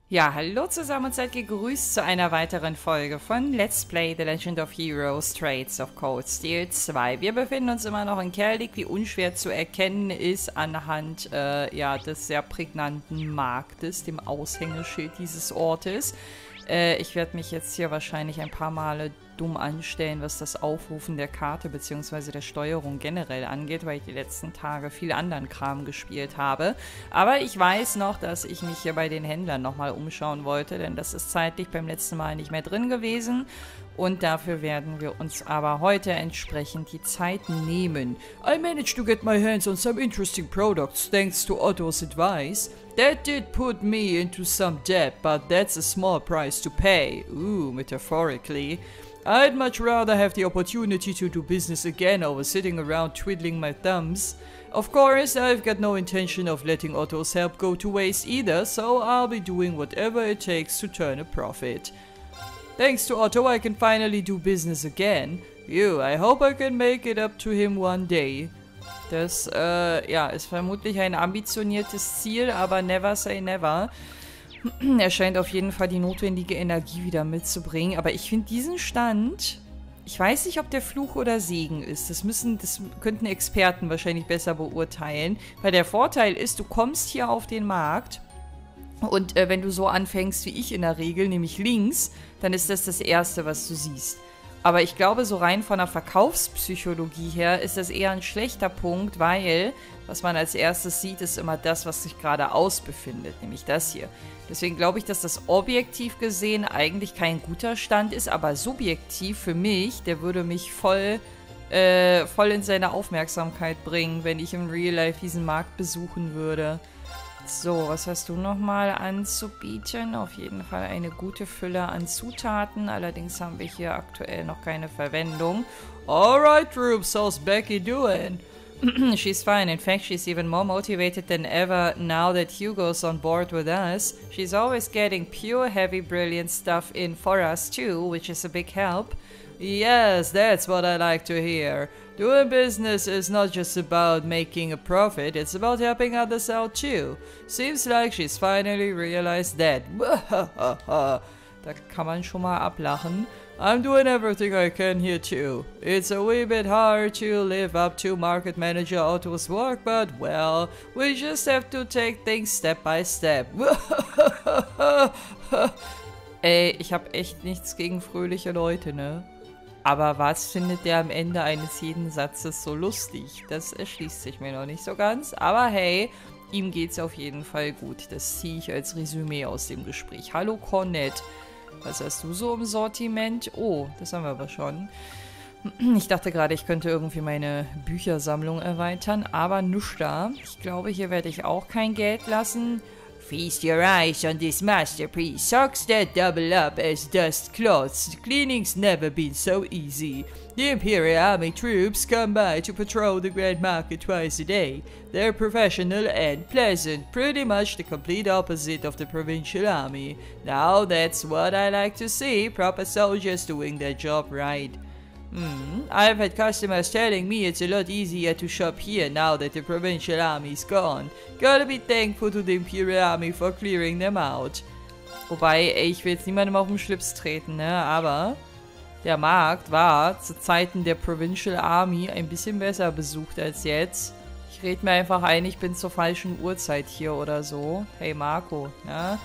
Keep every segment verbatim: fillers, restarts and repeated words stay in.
Ja, hallo zusammen und seid gegrüßt zu einer weiteren Folge von Let's Play The Legend of Heroes Traits of Cold Steel zwei. Wir befinden uns immer noch in Kerlik, wie unschwer zu erkennen ist anhand äh, ja, des sehr prägnanten Marktes, dem Aushängeschild dieses Ortes. Äh, ich werde mich jetzt hier wahrscheinlich ein paar Male dumm anstellen, was das Aufrufen der Karte bzw. der Steuerung generell angeht, weil ich die letzten Tage viel anderen Kram gespielt habe. Aber ich weiß noch, dass ich mich hier bei den Händlern nochmal umschauen wollte, denn das ist zeitlich beim letzten Mal nicht mehr drin gewesen. Und dafür werden wir uns aber heute entsprechend die Zeit nehmen. I managed to get my hands on some interesting products thanks to Otto's advice. That did put me into some debt, but that's a small price to pay. Ooh, metaphorically. I'd much rather have the opportunity to do business again over sitting around twiddling my thumbs. Of course, I've got no intention of letting Otto's help go to waste either, so I'll be doing whatever it takes to turn a profit. Thanks to Otto, I can finally do business again. Phew, I hope I can make it up to him one day. Das, äh, ja, ist vermutlich ein ambitioniertes Ziel, aber never say never. Er scheint auf jeden Fall die notwendige Energie wieder mitzubringen. Aber ich finde diesen Stand, ich weiß nicht, ob der Fluch oder Segen ist. Das müssen, das könnten Experten wahrscheinlich besser beurteilen. Weil der Vorteil ist, du kommst hier auf den Markt und äh, wenn du so anfängst wie ich in der Regel, nämlich links, dann ist das das Erste, was du siehst. Aber ich glaube, so rein von der Verkaufspsychologie her ist das eher ein schlechter Punkt, weil was man als erstes sieht, ist immer das, was sich gerade ausbefindet, nämlich das hier. Deswegen glaube ich, dass das objektiv gesehen eigentlich kein guter Stand ist, aber subjektiv für mich, der würde mich voll, äh, voll in seine Aufmerksamkeit bringen, wenn ich im Real Life diesen Markt besuchen würde. So, was hast du nochmal anzubieten? Auf jeden Fall eine gute Fülle an Zutaten. Allerdings haben wir hier aktuell noch keine Verwendung. Alright, Troops, how's Becky doing? She's fine. In fact, she's even more motivated than ever now that Hugo's on board with us. She's always getting pure, heavy, brilliant stuff in for us too, which is a big help. Yes, that's what I like to hear. Doing business is not just about making a profit, it's about helping others out too. Seems like she's finally realized that. Da kann man schon mal ablachen. I'm doing everything I can here too. It's a wee bit hard to live up to Market Manager Otto's work, but well, we just have to take things step by step. Ey, ich hab echt nichts gegen fröhliche Leute, ne? Aber was findet der am Ende eines jeden Satzes so lustig? Das erschließt sich mir noch nicht so ganz. Aber hey, ihm geht's auf jeden Fall gut. Das ziehe ich als Resümee aus dem Gespräch. Hallo Cornette. Was hast du so im Sortiment? Oh, das haben wir aber schon. Ich dachte gerade, ich könnte irgendwie meine Büchersammlung erweitern, aber nichts da. Ich glaube, hier werde ich auch kein Geld lassen. Feast your eyes on this masterpiece. Socks that double up as dust cloths. Cleaning's never been so easy. The Imperial Army troops come by to patrol the Grand Market twice a day. They're professional and pleasant, pretty much the complete opposite of the Provincial Army. Now that's what I like to see, proper soldiers doing their job right. Hmm, I've had customers telling me it's a lot easier to shop here now that the Provincial Army's gone. Gotta be thankful to the Imperial Army for clearing them out. Wobei, ey, ich will jetzt niemandem auf den Schlips treten, ne, aber der Markt war zu Zeiten der Provincial Army ein bisschen besser besucht als jetzt. Ich rede mir einfach ein, ich bin zur falschen Uhrzeit hier oder so. Hey Marco, ne?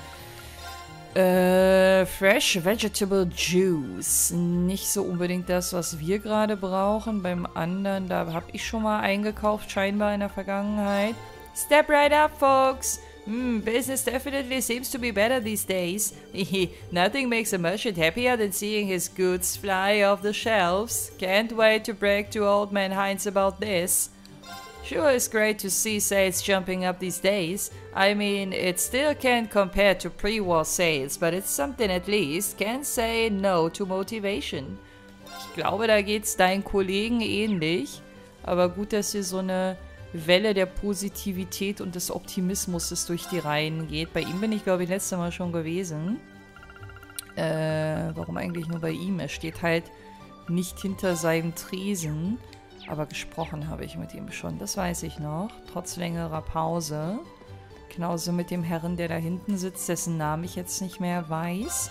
Äh, Fresh Vegetable Juice. Nicht so unbedingt das, was wir gerade brauchen. Beim anderen, da habe ich schon mal eingekauft, scheinbar in der Vergangenheit. Step right up, folks! Hmm, business definitely seems to be better these days. Nothing makes a merchant happier than seeing his goods fly off the shelves. Can't wait to brag to old man Heinz about this. Sure, it's great to see sales jumping up these days. I mean, it still can't compare to pre-war sales, but it's something at least. Can't say no to motivation. Ich glaube, da geht's deinen Kollegen ähnlich. Aber gut, dass hier so eine Welle der Positivität und des Optimismus durch die Reihen geht. Bei ihm bin ich, glaube ich, letztes Mal schon gewesen. Äh, warum eigentlich nur bei ihm? Er steht halt nicht hinter seinem Tresen. Aber gesprochen habe ich mit ihm schon, das weiß ich noch. Trotz längerer Pause. Genauso mit dem Herren, der da hinten sitzt, dessen Namen ich jetzt nicht mehr weiß.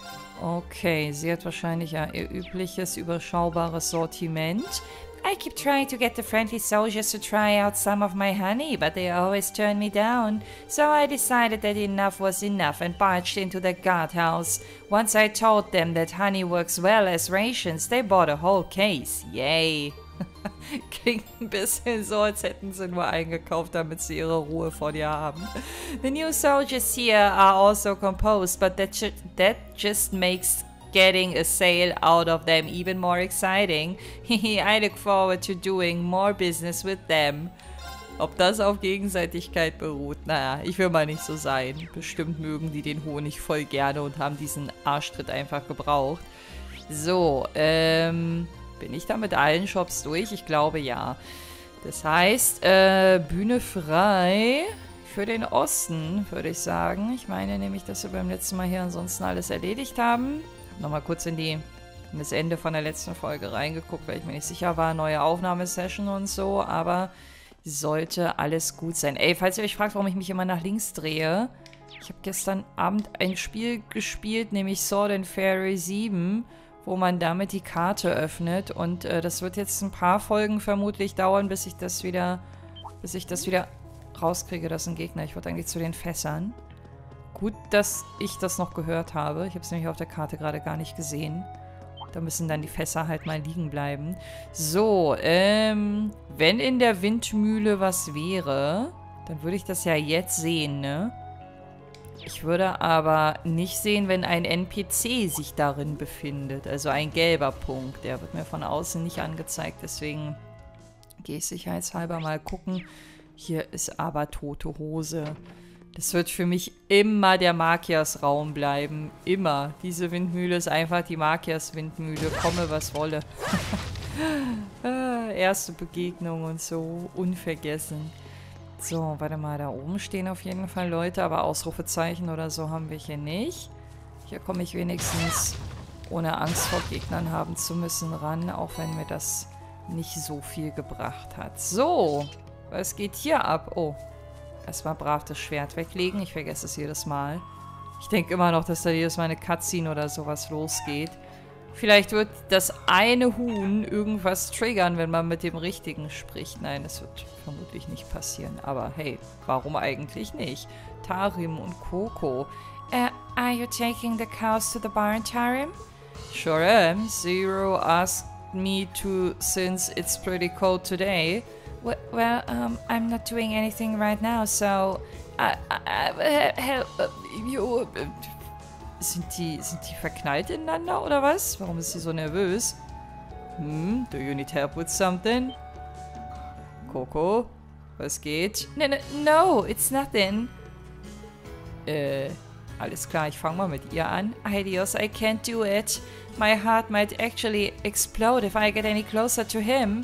Okay, sie hat wahrscheinlich ja ihr übliches, überschaubares Sortiment. I keep trying to get the friendly soldiers to try out some of my honey, but they always turn me down. So I decided that enough was enough and barged into the guardhouse. Once I told them that honey works well as rations, they bought a whole case. Yay! Klingt ein bisschen so, als hätten sie nur eingekauft, damit sie ihre Ruhe vor dir haben. The new soldiers here are also composed, but that, that just makes getting a sale out of them even more exciting. I look forward to doing more business with them. Ob das auf Gegenseitigkeit beruht? Naja, ich will mal nicht so sein. Bestimmt mögen die den Honig voll gerne und haben diesen Arschtritt einfach gebraucht. So, ähm... bin ich da mit allen Shops durch? Ich glaube, ja. Das heißt, äh, Bühne frei für den Osten, würde ich sagen. Ich meine nämlich, dass wir beim letzten Mal hier ansonsten alles erledigt haben. Nochmal kurz in die in das Ende von der letzten Folge reingeguckt, weil ich mir nicht sicher war. Neue Aufnahmesession und so, aber sollte alles gut sein. Ey, falls ihr euch fragt, warum ich mich immer nach links drehe. Ich habe gestern Abend ein Spiel gespielt, nämlich Sword and Fairy sieben, wo man damit die Karte öffnet. Und äh, das wird jetzt ein paar Folgen vermutlich dauern, bis ich das wieder, bis ich das wieder rauskriege. Das ist ein Gegner. Ich wollte eigentlich zu den Fässern. Gut, dass ich das noch gehört habe. Ich habe es nämlich auf der Karte gerade gar nicht gesehen. Da müssen dann die Fässer halt mal liegen bleiben. So, ähm, wenn in der Windmühle was wäre, dann würde ich das ja jetzt sehen, ne? Ich würde aber nicht sehen, wenn ein N P C sich darin befindet. Also ein gelber Punkt. Der wird mir von außen nicht angezeigt. Deswegen gehe ich sicherheitshalber mal gucken. Hier ist aber tote Hose. Das wird für mich immer der Magiers-Raum bleiben. Immer. Diese Windmühle ist einfach die Magiers-Windmühle. Komme, was wolle. ah, erste Begegnung und so. Unvergessen. So, warte mal, da oben stehen auf jeden Fall Leute, aber Ausrufezeichen oder so haben wir hier nicht. Hier komme ich wenigstens ohne Angst vor Gegnern haben zu müssen ran, auch wenn mir das nicht so viel gebracht hat. So, was geht hier ab? Oh, erstmal brav das Schwert weglegen. Ich vergesse es jedes Mal. Ich denke immer noch, dass da jedes Mal eine Cutscene oder sowas losgeht. Vielleicht wird das eine Huhn irgendwas triggern, wenn man mit dem Richtigen spricht. Nein, das wird vermutlich nicht passieren. Aber hey, warum eigentlich nicht? Tarim und Coco. Uh, are you taking the cows to the barn, Tarim? Sure am. Zero asked me to since it's pretty cold today. Well, well um, I'm not doing anything right now, so... Uh, uh, uh, help you... Sind die, sind die verknallt ineinander oder was? Warum ist sie so nervös? Hm, do you need help with something? Coco, was geht? No, no, no, it's nothing. Äh, alles klar, ich fange mal mit ihr an. Adios, I can't do it. My heart might actually explode if I get any closer to him.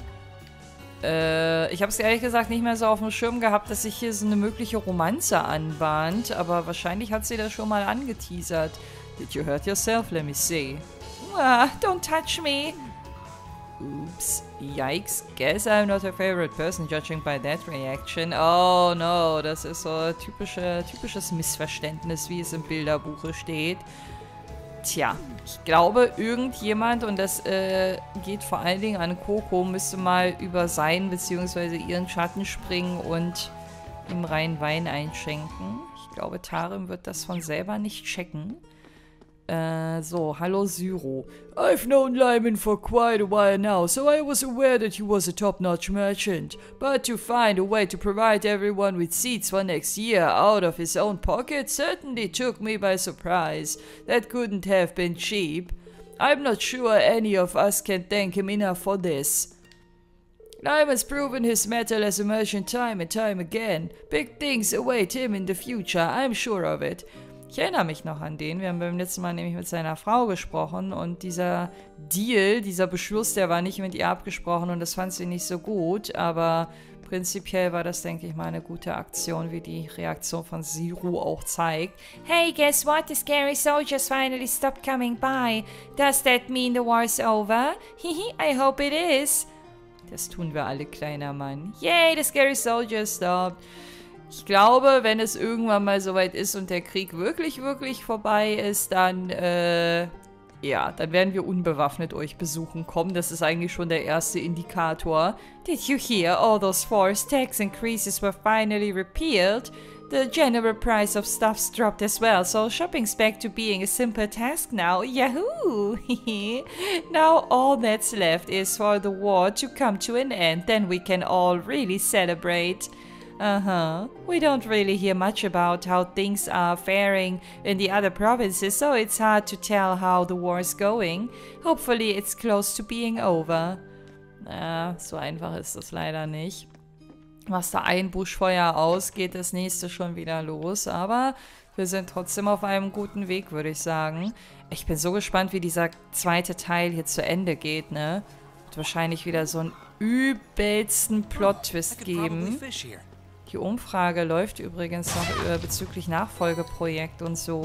Äh, ich habe es ehrlich gesagt nicht mehr so auf dem Schirm gehabt, dass sich hier so eine mögliche Romanze anbahnt, aber wahrscheinlich hat sie das schon mal angeteasert. Did you hurt yourself? Let me see. Ah, don't touch me. Oops. Yikes. Guess I'm not her favorite person, judging by that reaction. Oh no, das ist so typische, typisches Missverständnis, wie es im Bilderbuche steht. Tja, ich glaube, irgendjemand, und das äh, geht vor allen Dingen an Coco, müsste mal über seinen bzw. ihren Schatten springen und ihm rein Wein einschenken. Ich glaube, Tarim wird das von selber nicht checken. Äh, so, hallo Syro. I've known Lyman for quite a while now, so I was aware that he was a top-notch merchant. But to find a way to provide everyone with seeds for next year out of his own pocket certainly took me by surprise. That couldn't have been cheap. I'm not sure any of us can thank him enough for this. Lyman's proven his mettle as a merchant time and time again. Big things await him in the future, I'm sure of it. Ich erinnere mich noch an den. Wir haben beim letzten Mal nämlich mit seiner Frau gesprochen und dieser Deal, dieser Beschluss, der war nicht mit ihr abgesprochen und das fand sie nicht so gut, aber prinzipiell war das, denke ich mal, eine gute Aktion, wie die Reaktion von Zero auch zeigt. Hey, guess what? The scary soldiers finally stopped coming by. Does that mean the war's over? Hihi, I hope it is. Das tun wir alle, kleiner Mann. Yay, the scary soldiers stopped. Ich glaube, wenn es irgendwann mal soweit ist und der Krieg wirklich, wirklich vorbei ist, dann, äh, ja, dann werden wir unbewaffnet euch besuchen kommen. Das ist eigentlich schon der erste Indikator. Did you hear? All those forced tax increases were finally repealed. The general price of stuff's dropped as well, so shopping's back to being a simple task now. Yahoo! Now all that's left is for the war to come to an end, then we can all really celebrate. Uh-huh. We don't really hear much about how things are faring in the other provinces, so it's hard to tell how the war is going. Hopefully it's close to being over. Na, so einfach ist das leider nicht. Machst da ein Buschfeuer aus, geht das nächste schon wieder los. Aber wir sind trotzdem auf einem guten Weg, würde ich sagen. Ich bin so gespannt, wie dieser zweite Teil hier zu Ende geht, ne? Wird wahrscheinlich wieder so einen übelsten Plot-Twist geben. Die Umfrage läuft übrigens noch äh, bezüglich Nachfolgeprojekt und so.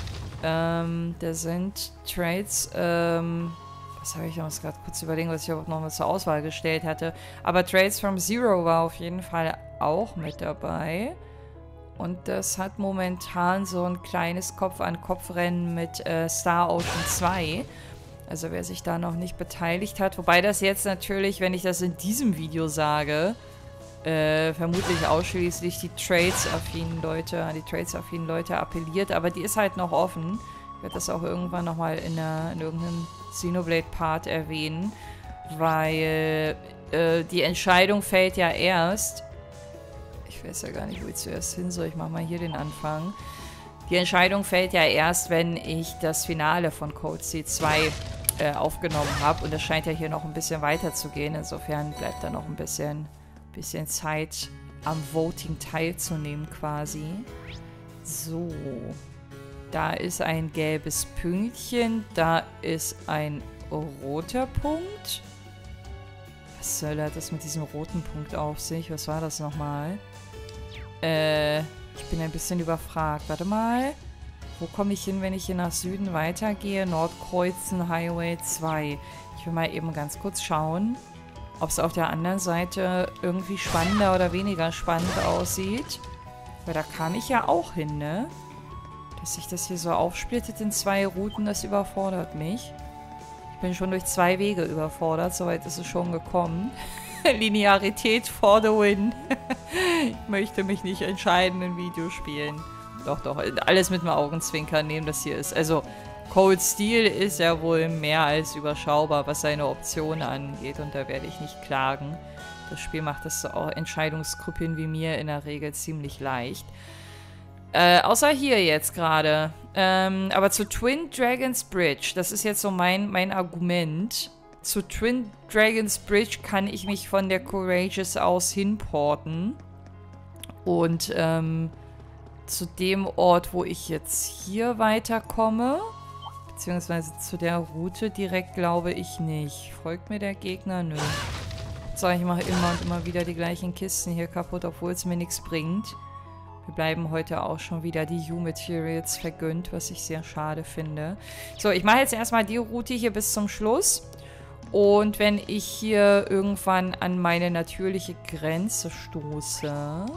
Ähm, da sind Trades, ähm... Was habe ich noch gerade kurz überlegen, was ich auch noch mal zur Auswahl gestellt hatte. Aber Trades from Zero war auf jeden Fall auch mit dabei. Und das hat momentan so ein kleines Kopf-an-Kopf-Rennen mit äh, Star Ocean zwei. Also wer sich da noch nicht beteiligt hat. Wobei das jetzt natürlich, wenn ich das in diesem Video sage, äh, vermutlich ausschließlich die Trades-affinen Leute, an die Trades-affinen Leute appelliert. Aber die ist halt noch offen. Ich werde das auch irgendwann nochmal in, in irgendeinem Xenoblade-Part erwähnen, weil äh, die Entscheidung fällt ja erst. Ich weiß ja gar nicht, wo ich zuerst hin soll. Ich mache mal hier den Anfang. Die Entscheidung fällt ja erst, wenn ich das Finale von Code C zwei äh, aufgenommen habe. Und das scheint ja hier noch ein bisschen weiter zu gehen. Insofern bleibt da noch ein bisschen, bisschen Zeit, am Voting teilzunehmen quasi. So. Da ist ein gelbes Pünktchen. Da ist ein roter Punkt. Was soll das mit diesem roten Punkt auf sich? Was war das nochmal? Äh, ich bin ein bisschen überfragt. Warte mal. Wo komme ich hin, wenn ich hier nach Süden weitergehe? Nordkreuzen, Highway zwei. Ich will mal eben ganz kurz schauen, ob es auf der anderen Seite irgendwie spannender oder weniger spannend aussieht. Weil da kam ich ja auch hin, ne? Dass sich das hier so aufsplittet in zwei Routen, das überfordert mich. Ich bin schon durch zwei Wege überfordert, soweit ist es schon gekommen. Linearität for the win. Ich möchte mich nicht entscheiden in Videospielen. Doch, doch, alles mit dem Augenzwinkern nehmen, das hier ist. Also, Cold Steel ist ja wohl mehr als überschaubar, was seine Optionen angeht. Und da werde ich nicht klagen. Das Spiel macht es auch Entscheidungskrüppeln wie mir in der Regel ziemlich leicht. Äh, außer hier jetzt gerade. Ähm, aber zu Twin Dragons Bridge, das ist jetzt so mein, mein Argument. Zu Twin Dragons Bridge kann ich mich von der Courageous aus hinporten. Und ähm, zu dem Ort, wo ich jetzt hier weiterkomme, beziehungsweise zu der Route direkt, glaube ich nicht. Folgt mir der Gegner? Nö. So, ich mache immer und immer wieder die gleichen Kisten hier kaputt, obwohl es mir nichts bringt. Wir bleiben heute auch schon wieder die U-Materials vergönnt, was ich sehr schade finde. So, ich mache jetzt erstmal die Route hier bis zum Schluss. Und wenn ich hier irgendwann an meine natürliche Grenze stoße,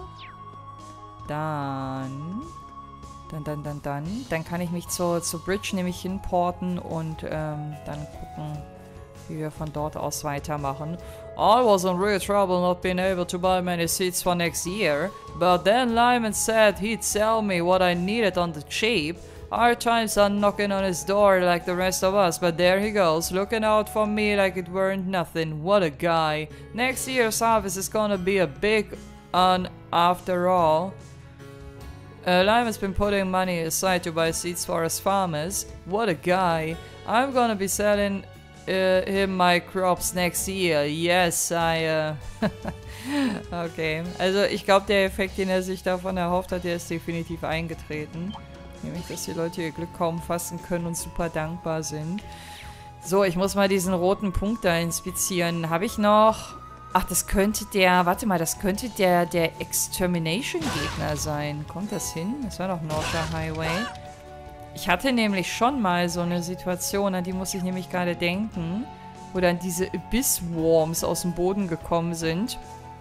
dann, dann, dann, dann, dann, dann kann ich mich zur, zur Bridge nämlich hinporten und ähm, dann gucken, wie wir von dort aus weitermachen. I was in real trouble not being able to buy many seats for next year, but then Lyman said he'd sell me what I needed on the cheap. Hard times are knocking on his door like the rest of us, but there he goes, looking out for me like it weren't nothing. What a guy. Next year's harvest is gonna be a big one after all. Uh, Lyman's been putting money aside to buy seeds for us farmers. What a guy. I'm gonna be selling uh, him my crops next year. Yes, I... Uh okay, also ich glaube, der Effekt, den er sich davon erhofft hat, der ist definitiv eingetreten. Nämlich, dass die Leute ihr Glück kaum fassen können und super dankbar sind. So, ich muss mal diesen roten Punkt da inspizieren. Habe ich noch... Ach, das könnte der... Warte mal, das könnte der, der Extermination-Gegner sein. Kommt das hin? Das war doch Norsha Highway. Ich hatte nämlich schon mal so eine Situation, an die muss ich nämlich gerade denken, wo dann diese Abyss-Worms aus dem Boden gekommen sind.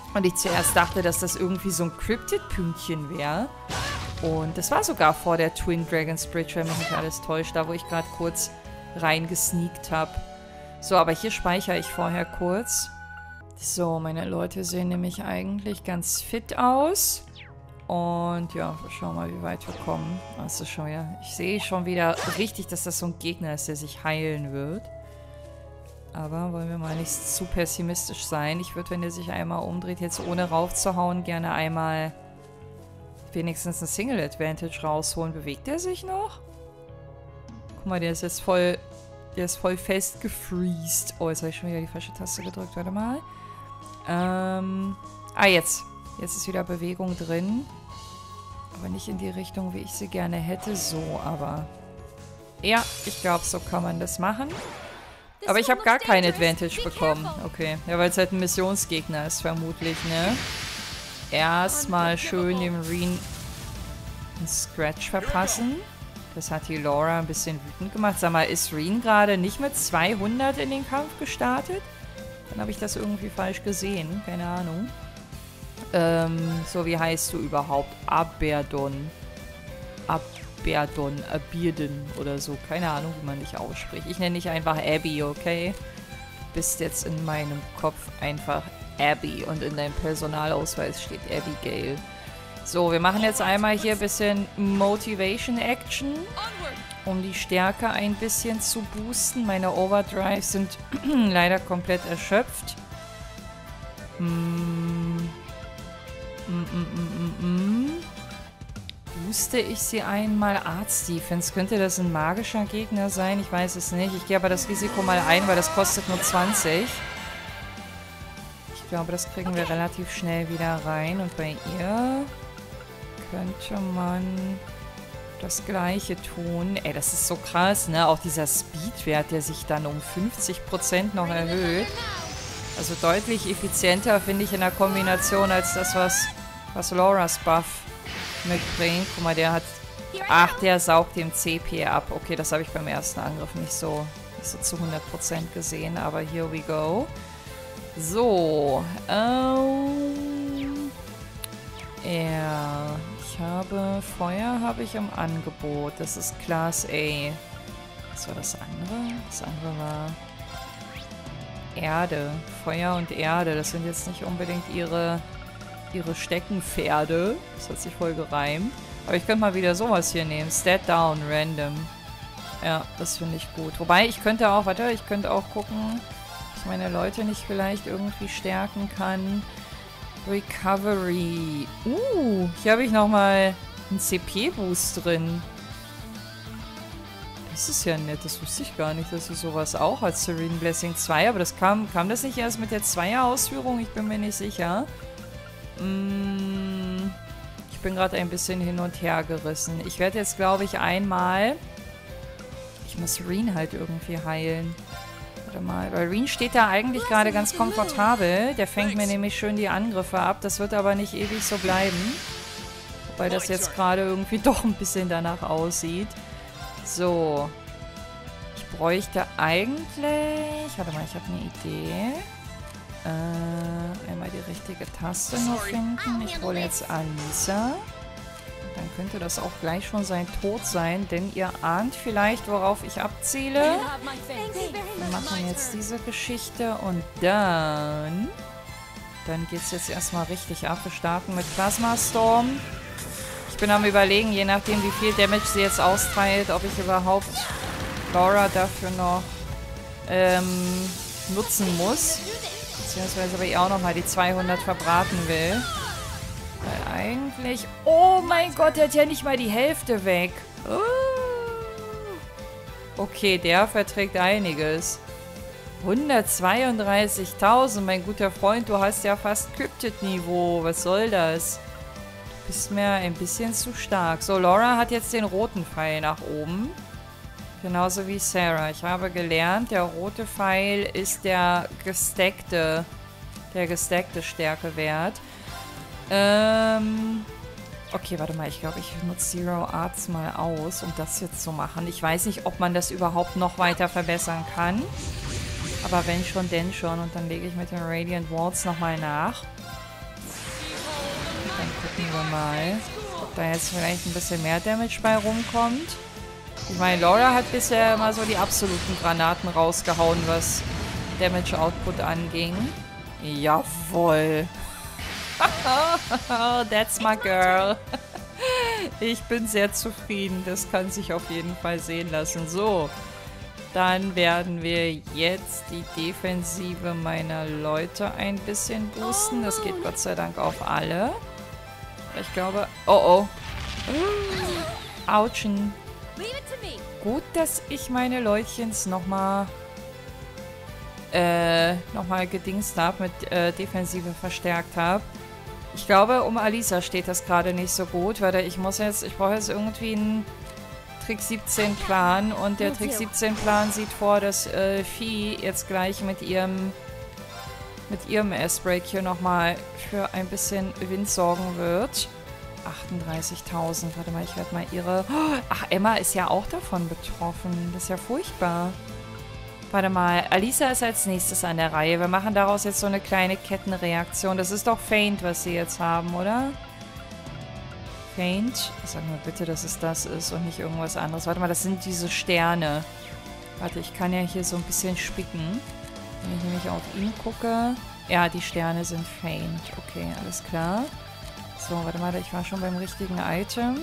Und ich zuerst dachte, dass das irgendwie so ein Cryptid-Pünktchen wäre. Und das war sogar vor der Twin Dragons Bridge, wenn mich nicht alles täuscht, da wo ich gerade kurz reingesneakt habe. So, aber hier speichere ich vorher kurz. So, meine Leute sehen nämlich eigentlich ganz fit aus. Und ja, wir schauen mal, wie weit wir kommen. Das ist schon wieder, ich sehe schon wieder richtig, dass das so ein Gegner ist, der sich heilen wird. Aber wollen wir mal nicht zu pessimistisch sein. Ich würde, wenn der sich einmal umdreht, jetzt ohne raufzuhauen, gerne einmal wenigstens ein Single Advantage rausholen. Bewegt der sich noch? Guck mal, der ist jetzt voll, der ist voll fest gefreezed. Oh, jetzt habe ich schon wieder die falsche Taste gedrückt. Warte mal. Ähm, ah, jetzt. Jetzt ist wieder Bewegung drin. Aber nicht in die Richtung, wie ich sie gerne hätte. So, aber... Ja, ich glaube, so kann man das machen. Aber ich habe gar kein Advantage bekommen. Okay. Ja, weil es halt ein Missionsgegner ist, vermutlich, ne? Erstmal schön dem Reen einen Scratch verpassen. Das hat die Laura ein bisschen wütend gemacht. Sag mal, ist Reen gerade nicht mit zweihundert in den Kampf gestartet? Dann habe ich das irgendwie falsch gesehen. Keine Ahnung. Ähm, so, wie heißt du überhaupt? Aberdon. Aberdon. Abierden oder so. Keine Ahnung, wie man dich ausspricht. Ich nenne dich einfach Abby, okay? Bist jetzt in meinem Kopf einfach Abby und in deinem Personalausweis steht Abigail. So, wir machen jetzt einmal hier ein bisschen Motivation Action, um die Stärke ein bisschen zu boosten. Meine Overdrives sind leider komplett erschöpft. Mm. Mm, mm, mm, mm. Booste ich sie einmal? Arzt Defense. Könnte das ein magischer Gegner sein? Ich weiß es nicht. Ich gehe aber das Risiko mal ein, weil das kostet nur zwanzig. Ich glaube, das kriegen wir relativ schnell wieder rein. Und bei ihr könnte man das Gleiche tun. Ey, das ist so krass, ne? Auch dieser Speedwert, der sich dann um fünfzig Prozent noch erhöht. Also deutlich effizienter, finde ich, in der Kombination als das, was, was Lauras Buff mitbringt. Guck mal, der hat... Ach, der saugt dem C P ab. Okay, das habe ich beim ersten Angriff nicht so, nicht so zu hundert Prozent gesehen, aber here we go. So, ähm... ja, ich habe... Feuer habe ich im Angebot. Das ist Class A. Was war das andere? Das andere war... Erde. Feuer und Erde. Das sind jetzt nicht unbedingt ihre, ihre Steckenpferde. Das hat sich voll gereimt. Aber ich könnte mal wieder sowas hier nehmen. Stat down, random. Ja, das finde ich gut. Wobei, ich könnte auch, warte, ich könnte auch gucken, ob ich meine Leute nicht vielleicht irgendwie stärken kann. Recovery. Uh, hier habe ich nochmal einen C P-Boost drin. Das ist ja nett, das wusste ich gar nicht, dass sie sowas auch hat. Serene Blessing zwei, aber das kam, kam das nicht erst mit der Zweier-Ausführung? Ich bin mir nicht sicher. Mm, ich bin gerade ein bisschen hin und her gerissen. Ich werde jetzt, glaube ich, einmal... Ich muss Serene halt irgendwie heilen. Warte mal, weil Reen steht da eigentlich gerade ganz komfortabel. Der fängt mir nämlich schön die Angriffe ab. Das wird aber nicht ewig so bleiben. Weil das jetzt gerade irgendwie doch ein bisschen danach aussieht. So. Ich bräuchte eigentlich... Warte mal, ich habe eine Idee. Äh, einmal die richtige Taste noch finden. Ich hole jetzt Alisa. Dann könnte das auch gleich schon sein Tod sein, denn ihr ahnt vielleicht, worauf ich abziele. Wir machen jetzt diese Geschichte und dann... Dann geht es jetzt erstmal richtig ab. Wir starten mit Plasma Storm. Ich bin am Überlegen, je nachdem wie viel Damage sie jetzt austeilt, ob ich überhaupt Laura dafür noch ähm, nutzen muss. Beziehungsweise aber ihr auch nochmal die zweihundert verbraten will. Weil eigentlich... Oh mein Gott, der hat ja nicht mal die Hälfte weg. Oh. Okay, der verträgt einiges. hundertzweiunddreißigtausend, mein guter Freund, du hast ja fast Cryptid-Niveau. Was soll das? Bist mir ein bisschen zu stark. So, Laura hat jetzt den roten Pfeil nach oben. Genauso wie Sarah. Ich habe gelernt, der rote Pfeil ist der gestackte, der gestackte Stärkewert. Ähm... Okay, warte mal. Ich glaube, ich nutze Zero Arts mal aus, um das jetzt zu machen. Ich weiß nicht, ob man das überhaupt noch weiter verbessern kann. Aber wenn schon, denn schon. Und dann lege ich mit den Radiant Walls nochmal nach. Gucken wir mal, ob da jetzt vielleicht ein bisschen mehr Damage bei rumkommt. Ich meine, Laura hat bisher immer so die absoluten Granaten rausgehauen, was Damage Output anging. Jawohl. That's my girl. Ich bin sehr zufrieden. Das kann sich auf jeden Fall sehen lassen. So, dann werden wir jetzt die Defensive meiner Leute ein bisschen boosten. Das geht Gott sei Dank auf alle. Ich glaube... Oh, oh. Autschen. Gut, dass ich meine Leutchens nochmal äh, nochmal gedingst habe, mit äh, Defensive verstärkt habe. Ich glaube, um Alisa steht das gerade nicht so gut, weil ich muss jetzt, ich brauche jetzt irgendwie einen Trick siebzehn Plan und der Trick siebzehn Plan sieht vor, dass äh, Vieh jetzt gleich mit ihrem mit ihrem S-Break hier nochmal für ein bisschen Wind sorgen wird. achtunddreißigtausend. Warte mal, ich werde mal ihre... Ach, Emma ist ja auch davon betroffen. Das ist ja furchtbar. Warte mal, Alisa ist als nächstes an der Reihe. Wir machen daraus jetzt so eine kleine Kettenreaktion. Das ist doch Feint, was sie jetzt haben, oder? Feint? Sag mir bitte, dass es das ist und nicht irgendwas anderes. Warte mal, das sind diese Sterne. Warte, ich kann ja hier so ein bisschen spicken. Wenn ich nämlich auf ihn gucke... Ja, die Sterne sind Feint. Okay, alles klar. So, warte mal, ich war schon beim richtigen Item.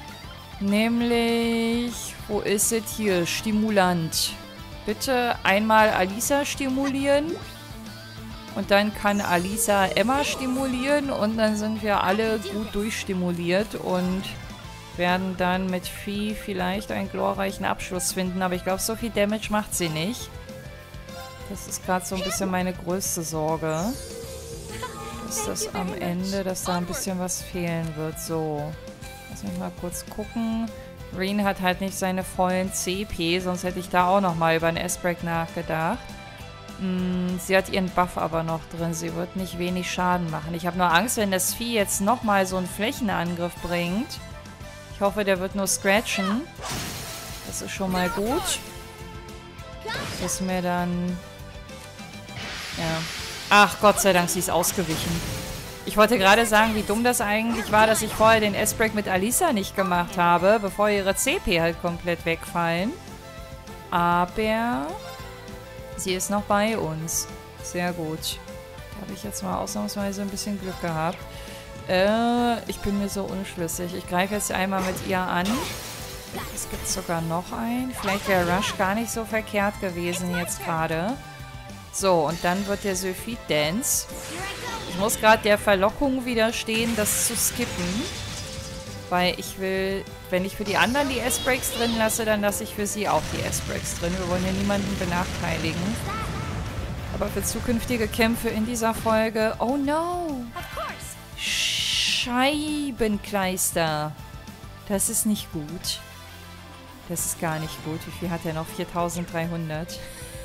Nämlich, wo ist es hier? Stimulant. Bitte einmal Alisa stimulieren. Und dann kann Alisa Emma stimulieren. Und dann sind wir alle gut durchstimuliert. Und werden dann mit Vieh vielleicht einen glorreichen Abschluss finden. Aber ich glaube, so viel Damage macht sie nicht. Das ist gerade so ein bisschen meine größte Sorge. Ist das am Ende, dass da ein bisschen was fehlen wird. So, lass mich mal kurz gucken. Reen hat halt nicht seine vollen C P, sonst hätte ich da auch nochmal über einen S-Break nachgedacht. Hm, sie hat ihren Buff aber noch drin. Sie wird nicht wenig Schaden machen. Ich habe nur Angst, wenn das Vieh jetzt nochmal so einen Flächenangriff bringt. Ich hoffe, der wird nur scratchen. Das ist schon mal gut. Das ist mir dann... Ja... Ach, Gott sei Dank, sie ist ausgewichen. Ich wollte gerade sagen, wie dumm das eigentlich war, dass ich vorher den S-Break mit Alisa nicht gemacht habe, bevor ihre C P halt komplett wegfallen. Aber sie ist noch bei uns. Sehr gut. Da habe ich jetzt mal ausnahmsweise ein bisschen Glück gehabt. Äh, ich bin mir so unschlüssig. Ich greife jetzt einmal mit ihr an. Es gibt sogar noch einen. Vielleicht wäre Rush gar nicht so verkehrt gewesen jetzt gerade. So, und dann wird der Sophie Dance. Ich muss gerade der Verlockung widerstehen, das zu skippen. Weil ich will, wenn ich für die anderen die S-Breaks drin lasse, dann lasse ich für sie auch die S-Breaks drin. Wir wollen ja niemanden benachteiligen. Aber für zukünftige Kämpfe in dieser Folge... Oh no! Scheibenkleister. Das ist nicht gut. Das ist gar nicht gut. Wie viel hat er noch? viertausenddreihundert.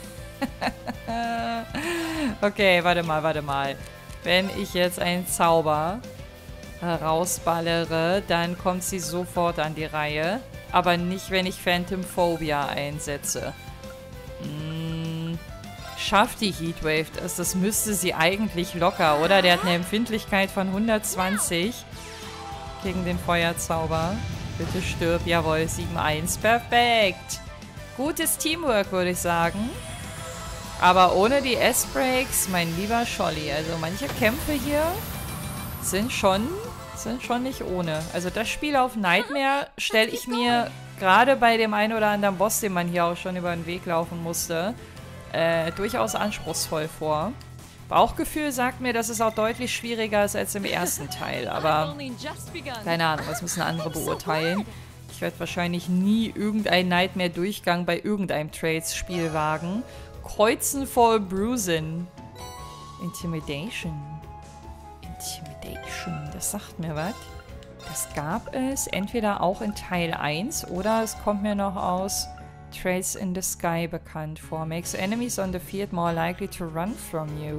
Okay, warte mal, warte mal. Wenn ich jetzt einen Zauber rausballere, dann kommt sie sofort an die Reihe. Aber nicht, wenn ich Phantom Phobia einsetze. Hm, schafft die Heatwave das? Das müsste sie eigentlich locker, oder? Der hat eine Empfindlichkeit von hundertzwanzig gegen den Feuerzauber. Bitte stirb. Jawohl, sieben eins. Perfekt. Gutes Teamwork, würde ich sagen. Aber ohne die S-Breaks, mein lieber Scholli. Also manche Kämpfe hier sind schon, sind schon nicht ohne. Also das Spiel auf Nightmare stelle ich mir gerade bei dem einen oder anderen Boss, den man hier auch schon über den Weg laufen musste, äh, durchaus anspruchsvoll vor. Bauchgefühl sagt mir, dass es auch deutlich schwieriger ist als im ersten Teil. Aber keine Ahnung, das müssen andere beurteilen. Ich werde wahrscheinlich nie irgendeinen Nightmare-Durchgang bei irgendeinem Trades-Spiel wagen. Kreuzen vor Bruisen. Intimidation. Intimidation. Das sagt mir was. Das gab es entweder auch in Teil eins oder es kommt mir noch aus Trails in the Sky bekannt vor. Makes enemies on the field more likely to run from you.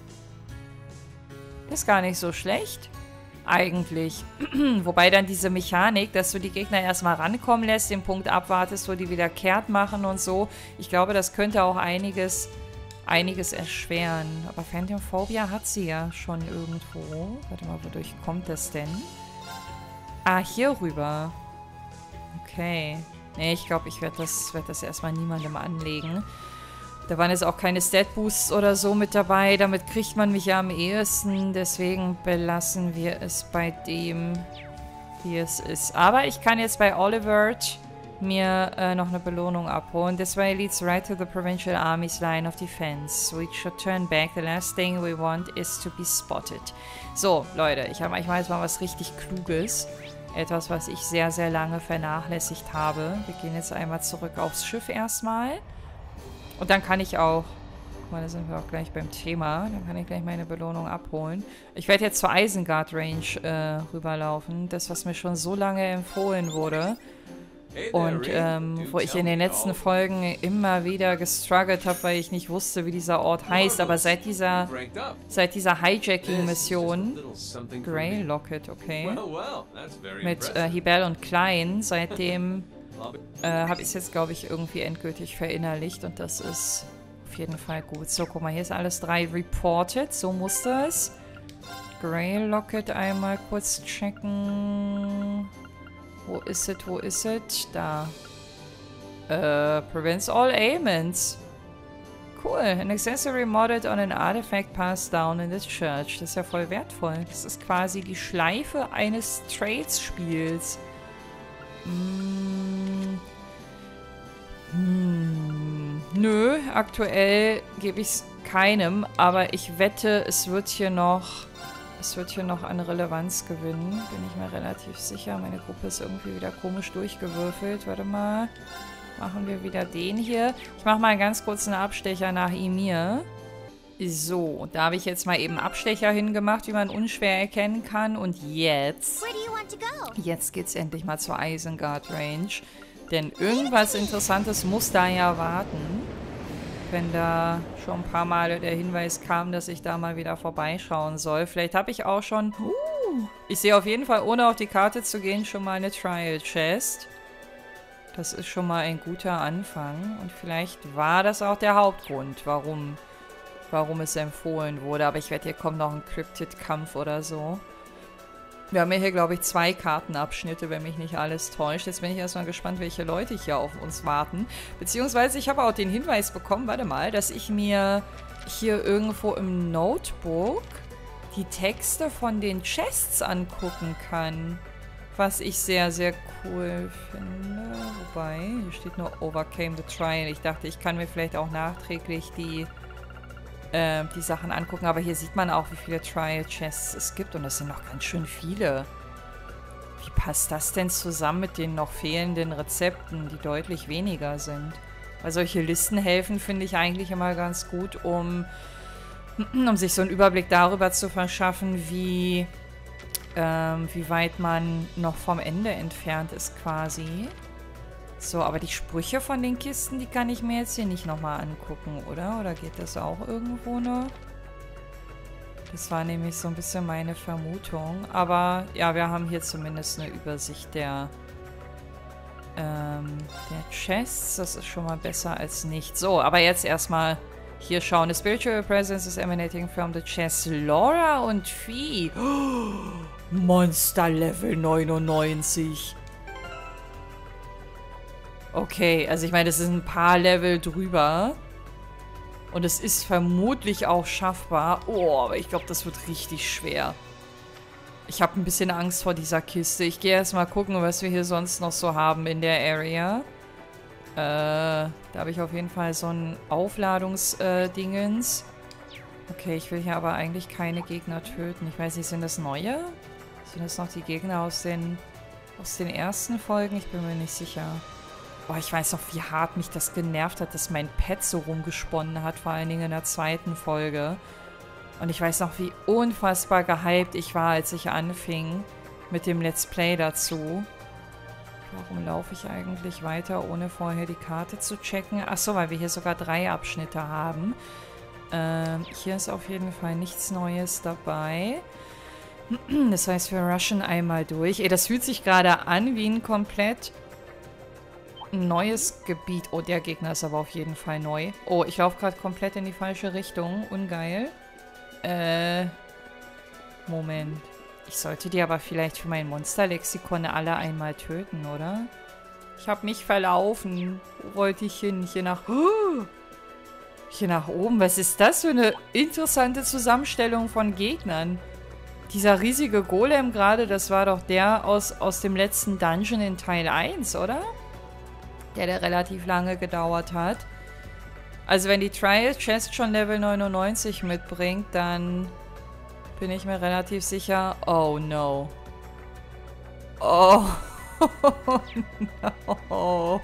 Das ist gar nicht so schlecht. Eigentlich. Wobei dann diese Mechanik, dass du die Gegner erstmal rankommen lässt, den Punkt abwartest, wo die wieder kehrt machen und so. Ich glaube, das könnte auch einiges einiges erschweren. Aber Phantom Phobia hat sie ja schon irgendwo. Warte mal, wodurch kommt das denn? Ah, hier rüber. Okay. Nee, ich glaube, ich werde das, werd das erstmal niemandem anlegen. Da waren jetzt auch keine Stat-Boosts oder so mit dabei. Damit kriegt man mich ja am ehesten. Deswegen belassen wir es bei dem, wie es ist. Aber ich kann jetzt bei Olivert mir äh, noch eine Belohnung abholen. This way leads right to the provincial army's line of defense. We should turn back. The last thing we want is to be spotted. So, Leute, ich habe manchmal jetzt mal was richtig Kluges. Etwas, was ich sehr, sehr lange vernachlässigt habe. Wir gehen jetzt einmal zurück aufs Schiff erstmal. Und dann kann ich auch... Guck mal, da sind wir auch gleich beim Thema. Dann kann ich gleich meine Belohnung abholen. Ich werde jetzt zur Isengard Range äh, rüberlaufen. Das, was mir schon so lange empfohlen wurde. Und ähm, wo ich in den letzten Folgen immer wieder gestruggelt habe, weil ich nicht wusste, wie dieser Ort heißt. Aber seit dieser, seit dieser Hijacking-Mission, Grey Locket, okay, mit äh, Hibel und Klein, seitdem äh, habe ich es jetzt, glaube ich, irgendwie endgültig verinnerlicht. Und das ist auf jeden Fall gut. So, guck mal, hier ist alles drei reported. So muss das. Grey Locket einmal kurz checken. Wo ist es? Wo ist es? Da. Äh, prevents all ailments. Cool. An accessory modded on an artifact passed down in the church. Das ist ja voll wertvoll. Das ist quasi die Schleife eines Trades-Spiels. Hm. Hm. Nö, aktuell gebe ich es keinem. Aber ich wette, es wird hier noch... Es wird hier noch an Relevanz gewinnen, bin ich mir relativ sicher. Meine Gruppe ist irgendwie wieder komisch durchgewürfelt. Warte mal. Machen wir wieder den hier. Ich mache mal ganz kurz einen Abstecher nach Ymir. So, da habe ich jetzt mal eben Abstecher hingemacht, wie man unschwer erkennen kann. Und jetzt... Jetzt geht's endlich mal zur Isengard Range. Denn irgendwas Interessantes muss da ja warten. Wenn da schon ein paar Mal der Hinweis kam, dass ich da mal wieder vorbeischauen soll. Vielleicht habe ich auch schon... Uh, ich sehe auf jeden Fall, ohne auf die Karte zu gehen, schon mal eine Trial Chest. Das ist schon mal ein guter Anfang. Und vielleicht war das auch der Hauptgrund, warum, warum es empfohlen wurde. Aber ich wette, hier kommt noch ein Cryptid-Kampf oder so. Wir haben ja hier, glaube ich, zwei Kartenabschnitte, wenn mich nicht alles täuscht. Jetzt bin ich erstmal gespannt, welche Leute hier auf uns warten. Beziehungsweise ich habe auch den Hinweis bekommen, warte mal, dass ich mir hier irgendwo im Notebook die Texte von den Chests angucken kann. Was ich sehr, sehr cool finde. Wobei, hier steht nur Overcame the Trial. Ich dachte, ich kann mir vielleicht auch nachträglich die... die Sachen angucken, aber hier sieht man auch, wie viele Trial Chests es gibt und das sind noch ganz schön viele. Wie passt das denn zusammen mit den noch fehlenden Rezepten, die deutlich weniger sind? Weil solche Listen helfen, finde ich eigentlich immer ganz gut, um, um sich so einen Überblick darüber zu verschaffen, wie, ähm, wie weit man noch vom Ende entfernt ist quasi. So, aber die Sprüche von den Kisten, die kann ich mir jetzt hier nicht nochmal angucken, oder? Oder geht das auch irgendwo noch? Das war nämlich so ein bisschen meine Vermutung. Aber ja, wir haben hier zumindest eine Übersicht der, ähm, der Chests. Das ist schon mal besser als nicht. So, aber jetzt erstmal hier schauen. The spiritual presence is emanating from the chest. Laura und Vieh. Oh, Monster Level neunundneunzig. Okay, also ich meine, das ist ein paar Level drüber. Und es ist vermutlich auch schaffbar. Oh, aber ich glaube, das wird richtig schwer. Ich habe ein bisschen Angst vor dieser Kiste. Ich gehe erstmal gucken, was wir hier sonst noch so haben in der Area. Äh, da habe ich auf jeden Fall so ein Aufladungsdingens. Äh, okay, ich will hier aber eigentlich keine Gegner töten. Ich weiß nicht, sind das neue? Sind das noch die Gegner aus den, aus den ersten Folgen? Ich bin mir nicht sicher. Boah, ich weiß noch, wie hart mich das genervt hat, dass mein Pet so rumgesponnen hat, vor allen Dingen in der zweiten Folge. Und ich weiß noch, wie unfassbar gehypt ich war, als ich anfing mit dem Let's Play dazu. Warum laufe ich eigentlich weiter, ohne vorher die Karte zu checken? Achso, weil wir hier sogar drei Abschnitte haben. Ähm, hier ist auf jeden Fall nichts Neues dabei. Das heißt, wir rushen einmal durch. Ey, das fühlt sich gerade an wie ein komplett... ein neues Gebiet. Oh, der Gegner ist aber auf jeden Fall neu. Oh, ich laufe gerade komplett in die falsche Richtung. Ungeil. Äh, Moment. Ich sollte die aber vielleicht für mein Monsterlexikon alle einmal töten, oder? Ich habe mich verlaufen. Wo wollte ich hin? Hier nach... Oh, hier nach oben. Was ist das für eine interessante Zusammenstellung von Gegnern? Dieser riesige Golem gerade, das war doch der aus, aus dem letzten Dungeon in Teil eins, oder? Der, der relativ lange gedauert hat. Also wenn die Trial Chest schon Level neunundneunzig mitbringt, dann bin ich mir relativ sicher... Oh no. Oh no.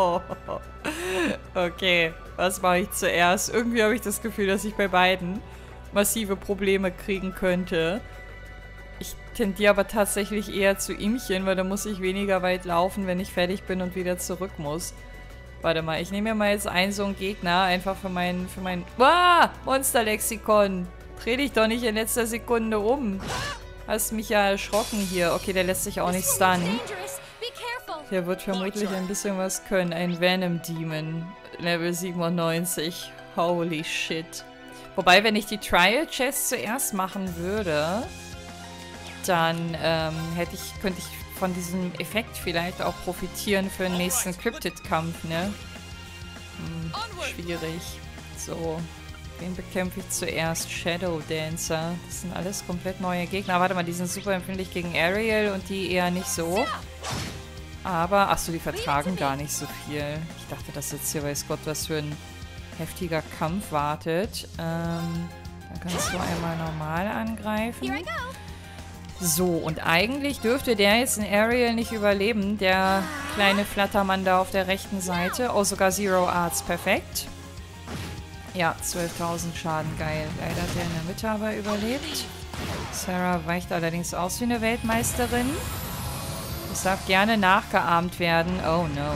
Okay, was mache ich zuerst? Irgendwie habe ich das Gefühl, dass ich bei beiden massive Probleme kriegen könnte. Ich tendiere aber tatsächlich eher zu ihmchen, weil da muss ich weniger weit laufen, wenn ich fertig bin und wieder zurück muss. Warte mal, ich nehme mir mal jetzt einen so einen Gegner, einfach für meinen... für mein... Ah! Monsterlexikon! Dreh dich doch nicht in letzter Sekunde um. Hast mich ja erschrocken hier. Okay, der lässt sich auch nicht stunnen. Der wird vermutlich ein bisschen was können. Ein Venom Demon. Level siebenundneunzig. Holy shit. Wobei, wenn ich die Trial Chest zuerst machen würde, dann ähm, hätte ich, könnte ich von diesem Effekt vielleicht auch profitieren für den nächsten Cryptid-Kampf, ne? Hm, schwierig. So. Wen bekämpfe ich zuerst? Shadow Dancer. Das sind alles komplett neue Gegner. Warte mal, die sind super empfindlich gegen Ariel und die eher nicht so. Aber, achso, die vertragen gar nicht so viel. Ich dachte, dass jetzt hier weiß Gott was für ein heftiger Kampf wartet. Ähm, dann kannst du einmal normal angreifen. So, und eigentlich dürfte der jetzt in Ariel nicht überleben. Der kleine Flattermann da auf der rechten Seite. Oh, sogar Zero Arts. Perfekt. Ja, zwölftausend Schaden, geil. Leider hat er in der Mitte aber überlebt. Sarah weicht allerdings aus wie eine Weltmeisterin. Das darf gerne nachgeahmt werden. Oh no.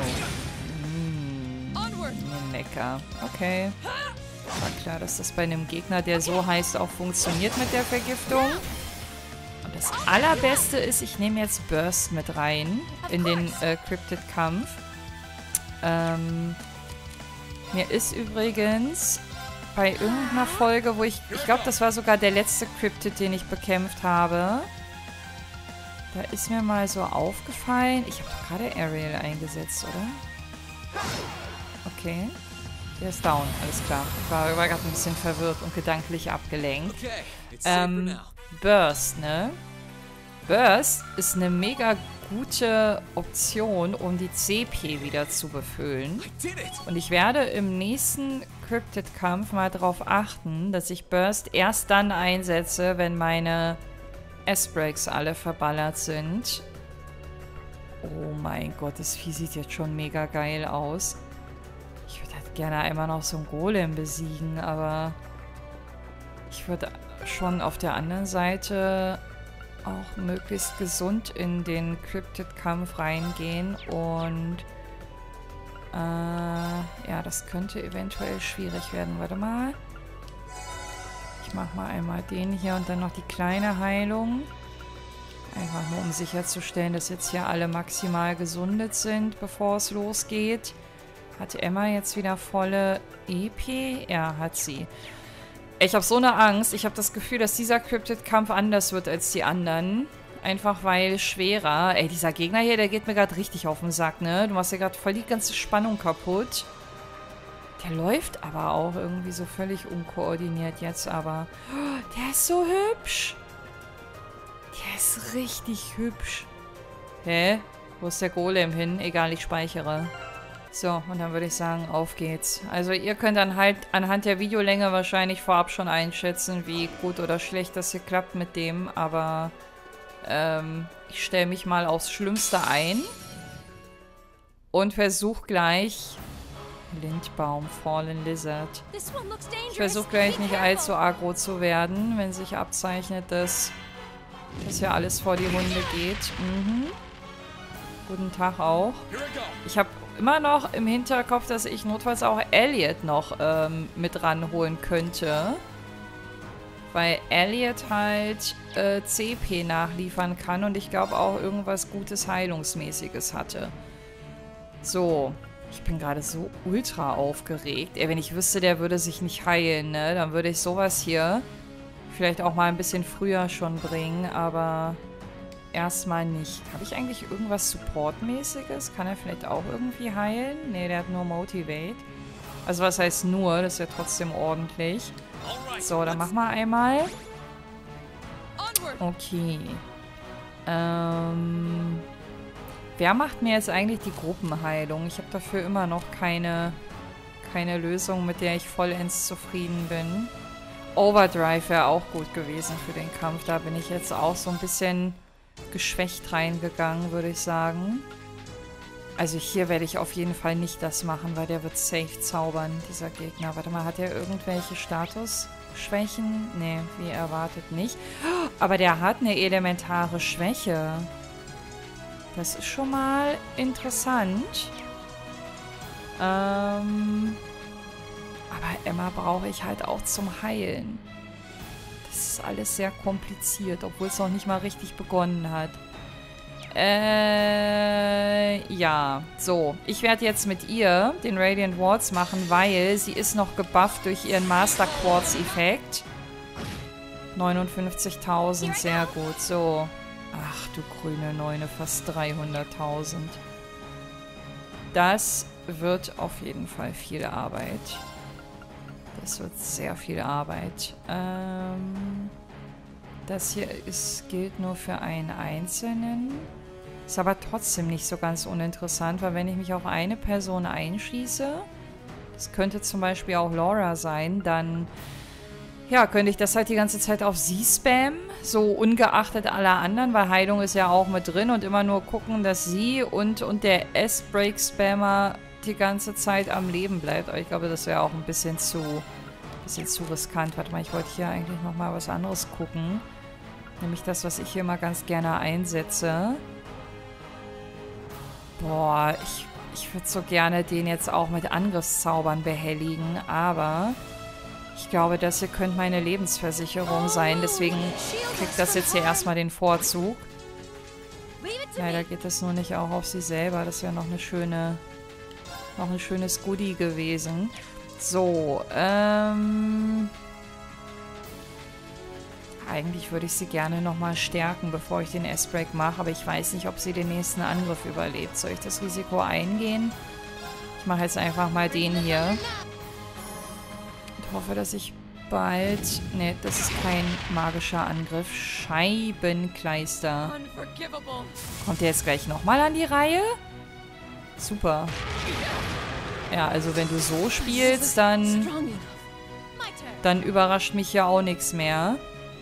Mmh, lecker. Okay. War klar, dass das bei einem Gegner, der so heißt, auch funktioniert mit der Vergiftung. Und das Allerbeste ist, ich nehme jetzt Burst mit rein in den äh, Cryptid-Kampf. Ähm, mir ist übrigens bei irgendeiner Folge, wo ich... Ich glaube, das war sogar der letzte Cryptid, den ich bekämpft habe. Da ist mir mal so aufgefallen... Ich habe doch gerade Ariel eingesetzt, oder? Okay. Der ist down, alles klar. Ich war, war gerade ein bisschen verwirrt und gedanklich abgelenkt. Ähm, Burst, ne? Burst ist eine mega gute Option, um die C P wieder zu befüllen. Und ich werde im nächsten Cryptid-Kampf mal darauf achten, dass ich Burst erst dann einsetze, wenn meine S-Breaks alle verballert sind. Oh mein Gott, das Vieh sieht jetzt schon mega geil aus. Ich würde halt gerne einmal noch so einen Golem besiegen, aber ich würde schon auf der anderen Seite auch möglichst gesund in den Cryptid-Kampf reingehen und äh, ja, das könnte eventuell schwierig werden. Warte mal. Ich mache mal einmal den hier und dann noch die kleine Heilung. Einfach nur, um sicherzustellen, dass jetzt hier alle maximal gesundet sind, bevor es losgeht. Hat Emma jetzt wieder volle E P? Ja, hat sie. Ich habe so eine Angst. Ich habe das Gefühl, dass dieser Cryptid-Kampf anders wird als die anderen. Einfach weil schwerer. Ey, dieser Gegner hier, der geht mir gerade richtig auf den Sack, ne? Du machst ja gerade voll die ganze Spannung kaputt. Der läuft aber auch irgendwie so völlig unkoordiniert jetzt, aber... Oh, der ist so hübsch. Der ist richtig hübsch. Hä? Wo ist der Golem hin? Egal, ich speichere. So, und dann würde ich sagen, auf geht's. Also ihr könnt dann halt anhand der Videolänge wahrscheinlich vorab schon einschätzen, wie gut oder schlecht das hier klappt mit dem, aber ähm, ich stelle mich mal aufs Schlimmste ein und versuche gleich... Lindbaum, Fallen Lizard. Ich versuche gleich nicht allzu aggro zu werden, wenn sich abzeichnet, dass das hier alles vor die Hunde geht. Mhm. Guten Tag auch. Ich habe immer noch im Hinterkopf, dass ich notfalls auch Elliot noch ähm, mit ranholen könnte. Weil Elliot halt äh, C P nachliefern kann und ich glaube auch irgendwas Gutes Heilungsmäßiges hatte. So. Ich bin gerade so ultra aufgeregt. Ey, wenn ich wüsste, der würde sich nicht heilen, ne? Dann würde ich sowas hier vielleicht auch mal ein bisschen früher schon bringen, aber erstmal nicht. Habe ich eigentlich irgendwas Support-mäßiges? Kann er vielleicht auch irgendwie heilen? Ne, der hat nur Motivate. Also was heißt nur? Das ist ja trotzdem ordentlich. So, dann machen wir einmal. Okay. Ähm... Wer macht mir jetzt eigentlich die Gruppenheilung? Ich habe dafür immer noch keine, keine Lösung, mit der ich vollends zufrieden bin. Overdrive wäre auch gut gewesen für den Kampf. Da bin ich jetzt auch so ein bisschen geschwächt reingegangen, würde ich sagen. Also hier werde ich auf jeden Fall nicht das machen, weil der wird safe zaubern, dieser Gegner. Warte mal, hat er irgendwelche Statusschwächen? Nee, wie erwartet nicht. Aber der hat eine elementare Schwäche. Das ist schon mal interessant. Ähm, aber Emma brauche ich halt auch zum Heilen. Das ist alles sehr kompliziert, obwohl es noch nicht mal richtig begonnen hat. Äh, ja. So, ich werde jetzt mit ihr den Radiant Wards machen, weil sie ist noch gebufft durch ihren Master Quartz-Effekt. neunundfünfzigtausend, sehr gut. So. Ach du grüne Neune, fast dreihunderttausend. Das wird auf jeden Fall viel Arbeit. Das wird sehr viel Arbeit. Ähm, das hier ist, gilt nur für einen Einzelnen. Ist aber trotzdem nicht so ganz uninteressant, weil wenn ich mich auf eine Person einschieße, das könnte zum Beispiel auch Laura sein, dann... Ja, könnte ich das halt die ganze Zeit auf sie spammen, so ungeachtet aller anderen, weil Heilung ist ja auch mit drin und immer nur gucken, dass sie und, und der S-Break-Spammer die ganze Zeit am Leben bleibt. Aber ich glaube, das wäre auch ein bisschen zu, bisschen zu riskant. Warte mal, ich wollte hier eigentlich nochmal was anderes gucken. Nämlich das, was ich hier mal ganz gerne einsetze. Boah, ich, ich würde so gerne den jetzt auch mit Angriffszaubern behelligen, aber... Ich glaube, das hier könnte meine Lebensversicherung sein. Deswegen kriegt das jetzt hier erstmal den Vorzug. Leider geht das nur nicht auch auf sie selber. Das wäre noch eine schöne, noch ein schönes Goodie gewesen. So, ähm... Eigentlich würde ich sie gerne nochmal stärken, bevor ich den S-Break mache. Aber ich weiß nicht, ob sie den nächsten Angriff überlebt. Soll ich das Risiko eingehen? Ich mache jetzt einfach mal den hier. Ich hoffe, dass ich bald... Ne, das ist kein magischer Angriff. Scheibenkleister. Kommt der jetzt gleich nochmal an die Reihe? Super. Ja, also wenn du so spielst, dann... Dann überrascht mich ja auch nichts mehr.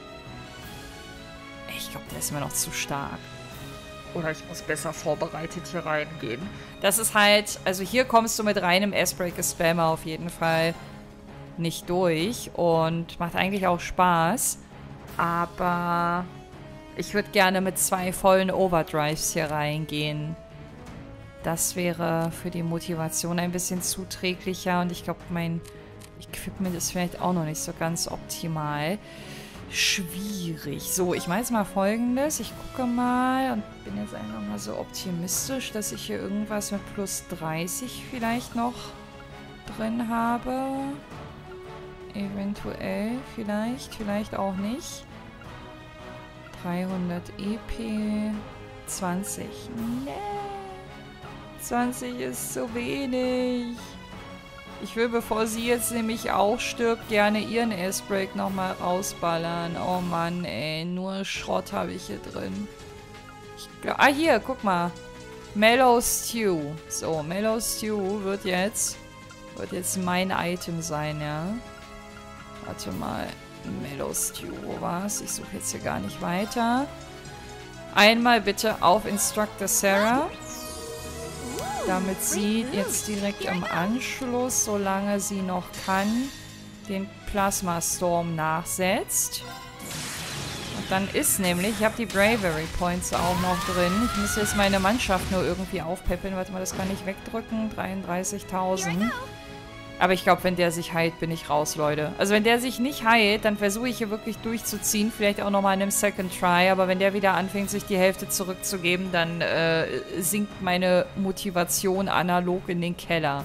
Ich glaube, der ist mir noch zu stark. Oder ich muss besser vorbereitet hier reingehen. Das ist halt... Also hier kommst du mit reinem S-Break-Spammer auf jeden Fall... nicht durch und macht eigentlich auch Spaß, aber ich würde gerne mit zwei vollen Overdrives hier reingehen. Das wäre für die Motivation ein bisschen zuträglicher und ich glaube, mein Equipment ist vielleicht auch noch nicht so ganz optimal. Schwierig. So, ich mache jetzt mal Folgendes. Ich gucke mal und bin jetzt einfach mal so optimistisch, dass ich hier irgendwas mit plus dreißig vielleicht noch drin habe. Eventuell, vielleicht, vielleicht auch nicht. dreihundert E P, zwanzig. Nee. zwanzig ist zu wenig. Ich will, bevor sie jetzt nämlich auch stirbt, gerne ihren S-Break nochmal rausballern. Oh Mann, ey, nur Schrott habe ich hier drin. Ich glaub, ah, hier, guck mal. Mellow Stew. So, Mellow Stew wird jetzt, wird jetzt mein Item sein, ja. Warte mal. Mellow Stew, wo war's? Ich suche jetzt hier gar nicht weiter. Einmal bitte auf Instructor Sarah. Damit sie jetzt direkt im Anschluss, solange sie noch kann, den Plasma Storm nachsetzt. Und dann ist nämlich, ich habe die Bravery Points auch noch drin. Ich muss jetzt meine Mannschaft nur irgendwie aufpäppeln. Warte mal, das kann ich wegdrücken. dreiunddreißigtausend. Aber ich glaube, wenn der sich heilt, bin ich raus, Leute. Also wenn der sich nicht heilt, dann versuche ich hier wirklich durchzuziehen. Vielleicht auch nochmal in einem Second Try. Aber wenn der wieder anfängt, sich die Hälfte zurückzugeben, dann äh, sinkt meine Motivation analog in den Keller.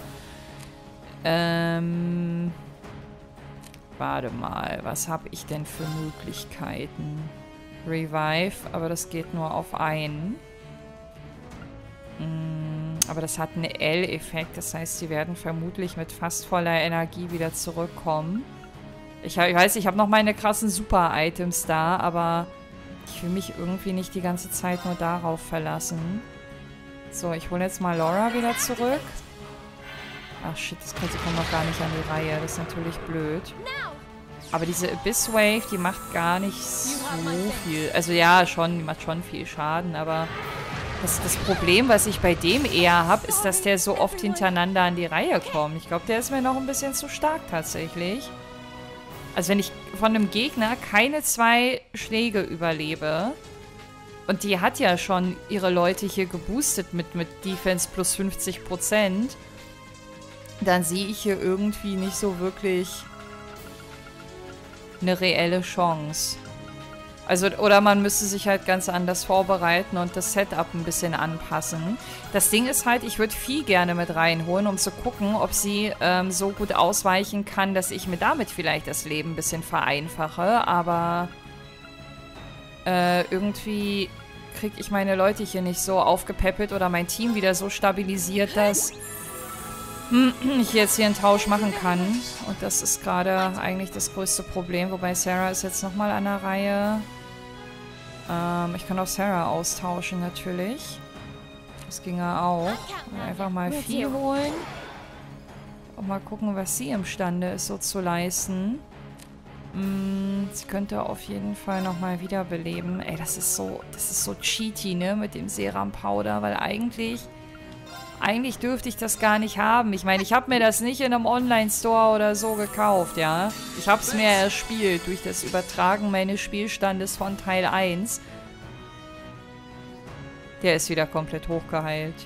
Ähm... Warte mal, was habe ich denn für Möglichkeiten? Revive, aber das geht nur auf einen. Mm, aber das hat einen L-Effekt, das heißt, sie werden vermutlich mit fast voller Energie wieder zurückkommen. Ich, hab, ich weiß, ich habe noch meine krassen Super-Items da, aber ich will mich irgendwie nicht die ganze Zeit nur darauf verlassen. So, ich hole jetzt mal Laura wieder zurück. Ach shit, das kommt, sie kommt noch gar nicht an die Reihe, das ist natürlich blöd. Aber diese Abyss Wave, die macht gar nicht so viel. Also ja, schon, die macht schon viel Schaden, aber das, das Problem, was ich bei dem eher habe, ist, dass der so oft hintereinander an die Reihe kommt. Ich glaube, der ist mir noch ein bisschen zu stark tatsächlich. Also wenn ich von einem Gegner keine zwei Schläge überlebe, und die hat ja schon ihre Leute hier geboostet mit, mit Defense plus fünfzig Prozent, dann sehe ich hier irgendwie nicht so wirklich eine reelle Chance. Also, oder man müsste sich halt ganz anders vorbereiten und das Setup ein bisschen anpassen. Das Ding ist halt, ich würde viel gerne mit reinholen, um zu gucken, ob sie ähm, so gut ausweichen kann, dass ich mir damit vielleicht das Leben ein bisschen vereinfache. Aber äh, irgendwie kriege ich meine Leute hier nicht so aufgepäppelt oder mein Team wieder so stabilisiert, dass ich jetzt hier einen Tausch machen kann. Und das ist gerade eigentlich das größte Problem. Wobei Sarah ist jetzt nochmal an der Reihe. Ähm, ich kann auch Sarah austauschen natürlich. Das ginge auch. Und einfach mal Vieh holen. Und mal gucken, was sie imstande ist, so zu leisten. Mm, sie könnte auf jeden Fall nochmal wiederbeleben. Ey, das ist so, das ist so cheaty, ne? Mit dem Serum Powder, weil eigentlich... Eigentlich dürfte ich das gar nicht haben. Ich meine, ich habe mir das nicht in einem Online-Store oder so gekauft, ja. Ich habe es mir erspielt durch das Übertragen meines Spielstandes von Teil eins. Der ist wieder komplett hochgeheilt.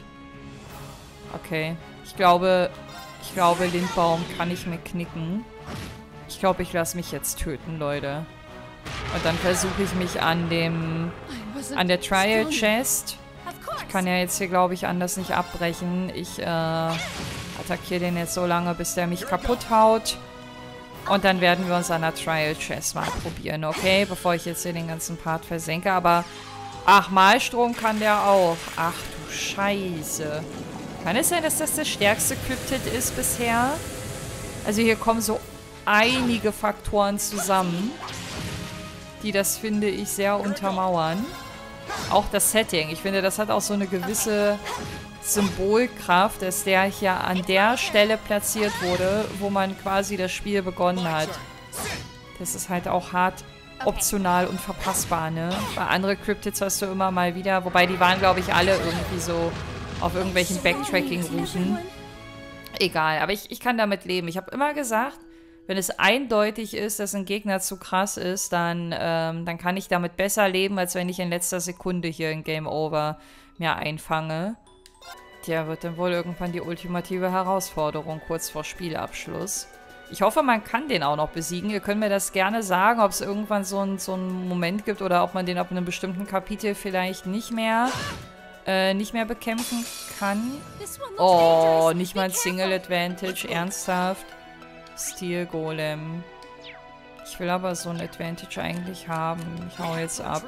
Okay. Ich glaube, ich glaube, Lindbaum kann ich mir knicken. Ich glaube, ich lasse mich jetzt töten, Leute. Und dann versuche ich mich an dem, an der Trial Chest... Ich kann ja jetzt hier, glaube ich, anders nicht abbrechen. Ich äh, attackiere den jetzt so lange, bis der mich kaputt haut. Und dann werden wir uns an der Trial Chest mal probieren, okay? Bevor ich jetzt hier den ganzen Part versenke. Aber, ach, Malstrom kann der auch. Ach du Scheiße. Kann es sein, dass das das stärkste Cryptid ist bisher? Also hier kommen so einige Faktoren zusammen, die das, finde ich, sehr untermauern. Auch das Setting. Ich finde, das hat auch so eine gewisse Symbolkraft, dass der hier an der Stelle platziert wurde, wo man quasi das Spiel begonnen hat. Das ist halt auch hart optional und verpassbar, ne? Bei anderen Cryptids hast du immer mal wieder, wobei die waren, glaube ich, alle irgendwie so auf irgendwelchen Backtracking-Routen. Egal, aber ich, ich kann damit leben. Ich habe immer gesagt, wenn es eindeutig ist, dass ein Gegner zu krass ist, dann, ähm, dann kann ich damit besser leben, als wenn ich in letzter Sekunde hier ein Game Over mir einfange. Der wird dann wohl irgendwann die ultimative Herausforderung kurz vor Spielabschluss. Ich hoffe, man kann den auch noch besiegen. Ihr könnt mir das gerne sagen, ob es irgendwann so, ein, so einen Moment gibt oder ob man den ab einem bestimmten Kapitel vielleicht nicht mehr, äh, nicht mehr bekämpfen kann. Oh, nicht mal ein Single Advantage, ernsthaft. Steel Golem. Ich will aber so ein Advantage eigentlich haben. Ich hau jetzt ab.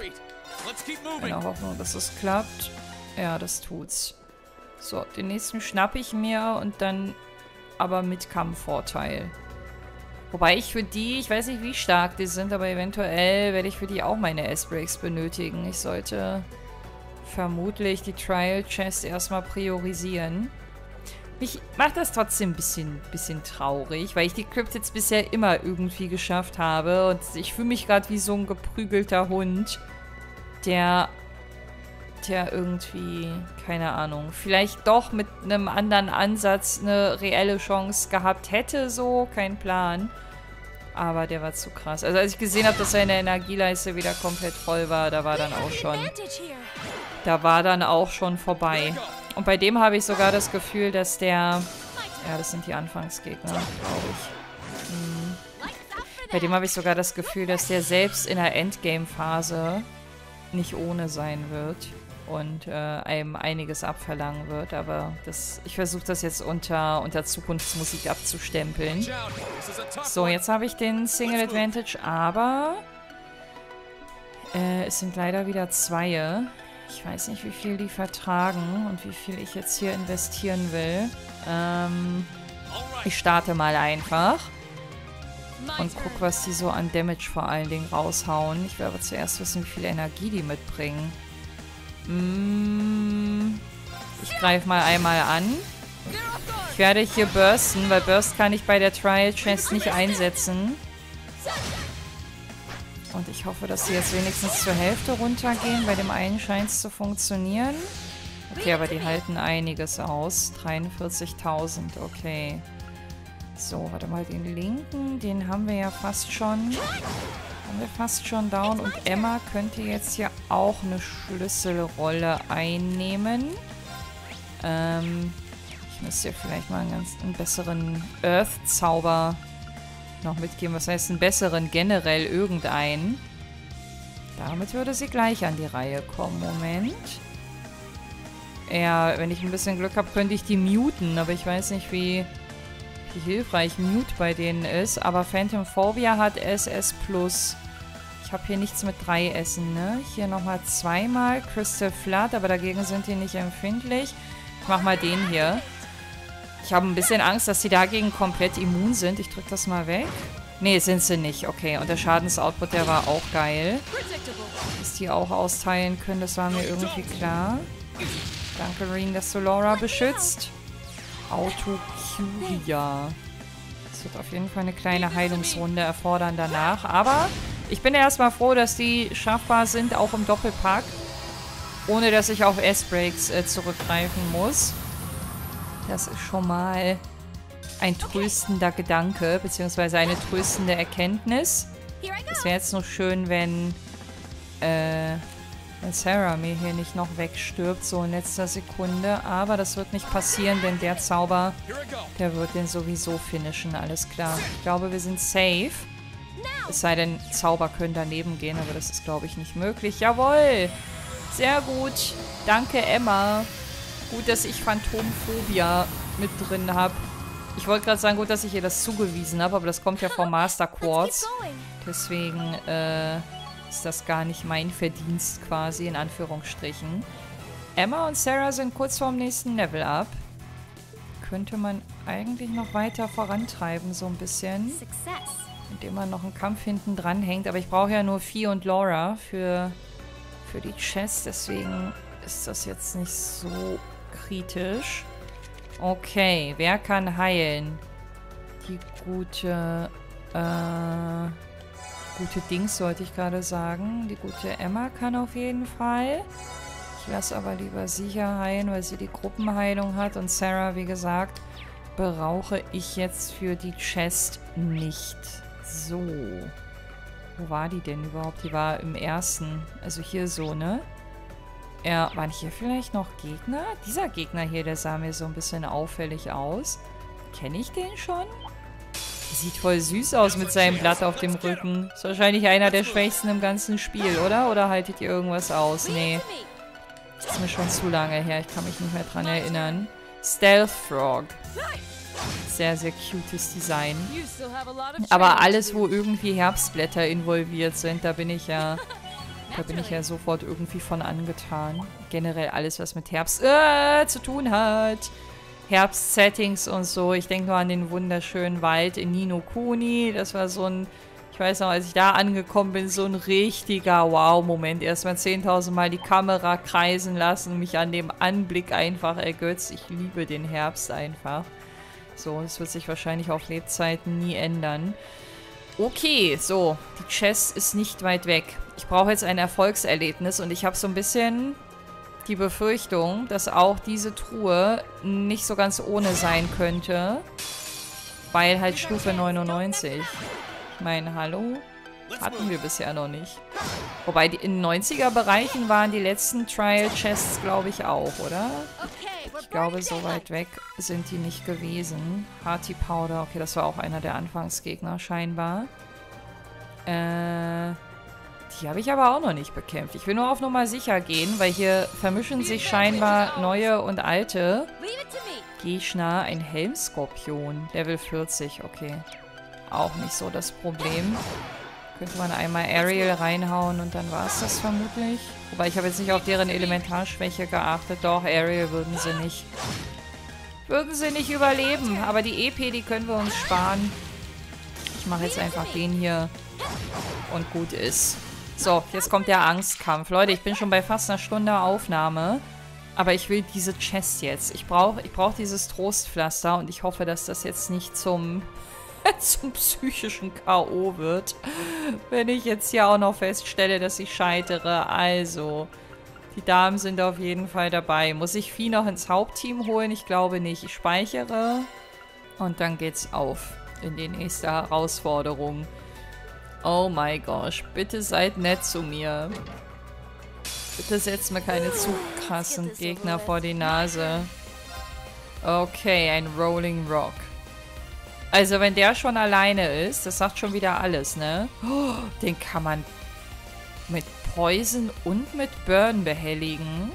In der Hoffnung, dass es klappt. Ja, das tut's. So, den nächsten schnappe ich mir und dann aber mit Kampfvorteil. Wobei ich für die, ich weiß nicht, wie stark die sind, aber eventuell werde ich für die auch meine S-Breaks benötigen. Ich sollte vermutlich die Trial Chest erstmal priorisieren. Mich macht das trotzdem ein bisschen, bisschen traurig, weil ich die Cryptids bisher immer irgendwie geschafft habe. Und ich fühle mich gerade wie so ein geprügelter Hund, der, der irgendwie, keine Ahnung, vielleicht doch mit einem anderen Ansatz eine reelle Chance gehabt hätte, so, kein Plan. Aber der war zu krass. Also als ich gesehen habe, dass seine Energieleiste wieder komplett voll war, da war dann auch schon, da war dann auch schon vorbei. Und bei dem habe ich sogar das Gefühl, dass der Ja, das sind die Anfangsgegner, glaube ich. Hm. Bei dem habe ich sogar das Gefühl, dass der selbst in der Endgame-Phase nicht ohne sein wird und äh, einem einiges abverlangen wird. Aber das, ich versuche das jetzt unter, unter Zukunftsmusik abzustempeln. So, jetzt habe ich den Single Advantage, aber äh, es sind leider wieder Zweie. Ich weiß nicht, wie viel die vertragen und wie viel ich jetzt hier investieren will. Ähm, ich starte mal einfach. Und guck, was die so an Damage vor allen Dingen raushauen. Ich will aber zuerst wissen, wie viel Energie die mitbringen. Mm, ich greife mal einmal an. Ich werde hier bursten, weil Burst kann ich bei der Trial Chest nicht einsetzen. Und ich hoffe, dass sie jetzt wenigstens zur Hälfte runtergehen. Bei dem einen scheint es zu funktionieren. Okay, aber die halten einiges aus. dreiundvierzigtausend, okay. So, warte mal, den linken, den haben wir ja fast schon. Haben wir fast schon down. Und Emma könnte jetzt hier auch eine Schlüsselrolle einnehmen. Ähm, ich müsste ihr vielleicht mal einen ganz einen besseren Earth-Zauber noch mitgeben. Was heißt einen besseren generell irgendeinen? Damit würde sie gleich an die Reihe kommen. Moment. Ja, wenn ich ein bisschen Glück habe, könnte ich die muten. Aber ich weiß nicht, wie... wie hilfreich Mute bei denen ist. Aber Phantom Phobia hat S S plus. Ich habe hier nichts mit drei Essen, ne? Hier nochmal zweimal Crystal Flood, aber dagegen sind die nicht empfindlich. Ich mach mal den hier. Ich habe ein bisschen Angst, dass die dagegen komplett immun sind. Ich drück das mal weg. Ne, sind sie nicht. Okay, und der Schadensoutput, der war auch geil. Dass die auch austeilen können, das war mir irgendwie klar. Danke, Reen, dass du Laura beschützt. Autocuria. Das wird auf jeden Fall eine kleine Heilungsrunde erfordern danach. Aber ich bin erstmal froh, dass die schaffbar sind, auch im Doppelpack. Ohne, dass ich auf S-Breaks äh, zurückgreifen muss. Das ist schon mal ein tröstender Gedanke, beziehungsweise eine tröstende Erkenntnis. Es wäre jetzt nur schön, wenn, äh, wenn Sarah mir hier nicht noch wegstirbt, so in letzter Sekunde. Aber das wird nicht passieren, denn der Zauber, der wird den sowieso finishen, alles klar. Ich glaube, wir sind safe. Es sei denn, Zauber können daneben gehen, aber das ist, glaube ich, nicht möglich. Jawohl! Sehr gut. Danke, Emma. Gut, dass ich Phantomphobia mit drin habe. Ich wollte gerade sagen, gut, dass ich ihr das zugewiesen habe, aber das kommt ja vom Master Quartz. Deswegen äh, ist das gar nicht mein Verdienst quasi, in Anführungsstrichen. Emma und Sarah sind kurz vorm nächsten Level up. Könnte man eigentlich noch weiter vorantreiben, so ein bisschen. Indem man noch einen Kampf hinten dran hängt. Aber ich brauche ja nur Fee und Laura für, für die Chest. Deswegen ist das jetzt nicht so kritisch. Okay, wer kann heilen? Die gute, äh, gute Dings sollte ich gerade sagen. Die gute Emma kann auf jeden Fall. Ich lasse aber lieber sie hier heilen, weil sie die Gruppenheilung hat. Und Sarah, wie gesagt, brauche ich jetzt für die Chest nicht. So. Wo war die denn überhaupt? Die war im ersten. Also hier so, ne? Ja, waren hier vielleicht noch Gegner? Dieser Gegner hier, der sah mir so ein bisschen auffällig aus. Kenne ich den schon? Sieht voll süß aus mit seinem Blatt auf dem Rücken. Ist wahrscheinlich einer der schwächsten im ganzen Spiel, oder? Oder haltet ihr irgendwas aus? Nee. Das ist mir schon zu lange her. Ich kann mich nicht mehr dran erinnern. Stealth Frog. Sehr, sehr cutes Design. Aber alles, wo irgendwie Herbstblätter involviert sind, da bin ich ja... Da bin ich ja sofort irgendwie von angetan. Generell alles, was mit Herbst äh, zu tun hat. Herbst-Settings und so. Ich denke nur an den wunderschönen Wald in Ni no Kuni. Das war so ein, ich weiß noch, als ich da angekommen bin, so ein richtiger Wow-Moment. Erstmal zehntausend Mal die Kamera kreisen lassen, mich an dem Anblick einfach ergötzt. Ich liebe den Herbst einfach. So, das wird sich wahrscheinlich auf Lebzeiten nie ändern. Okay, so. Die Chest ist nicht weit weg. Ich brauche jetzt ein Erfolgserlebnis und ich habe so ein bisschen die Befürchtung, dass auch diese Truhe nicht so ganz ohne sein könnte. Weil halt Stufe neunundneunzig. Ich meine, hallo? Hatten wir bisher noch nicht. Wobei, die, in neunziger Bereichen waren die letzten Trial Chests, glaube ich, auch, oder? Ich Ich glaube, so weit weg sind die nicht gewesen. Hearty Powder, okay, das war auch einer der Anfangsgegner scheinbar. Äh, die habe ich aber auch noch nicht bekämpft. Ich will nur auf Nummer sicher gehen, weil hier vermischen sich scheinbar neue und alte Gegner. Ein Helmskorpion, Level vierzig, okay. Auch nicht so das Problem. Könnte man einmal Ariel reinhauen und dann war es das vermutlich. Wobei ich habe jetzt nicht auf deren Elementarschwäche geachtet. Doch, Ariel würden sie nicht. Würden sie nicht überleben. Aber die E P, die können wir uns sparen. Ich mache jetzt einfach den hier und gut ist. So, jetzt kommt der Angstkampf. Leute, ich bin schon bei fast einer Stunde Aufnahme. Aber ich will diese Chest jetzt. Ich brauche ich brauch dieses Trostpflaster und ich hoffe, dass das jetzt nicht zum... zum psychischen K O wird, wenn ich jetzt hier auch noch feststelle, dass ich scheitere. Also, die Damen sind auf jeden Fall dabei. Muss ich Vieh noch ins Hauptteam holen? Ich glaube nicht. Ich speichere und dann geht's auf in die nächste Herausforderung. Oh mein Gott, bitte seid nett zu mir. Bitte setzt mir keine zu krassen Gegner vor die Nase. Okay, ein Rolling Rock. Also, wenn der schon alleine ist, das sagt schon wieder alles, ne? Oh, den kann man mit Poison und mit Burn behelligen.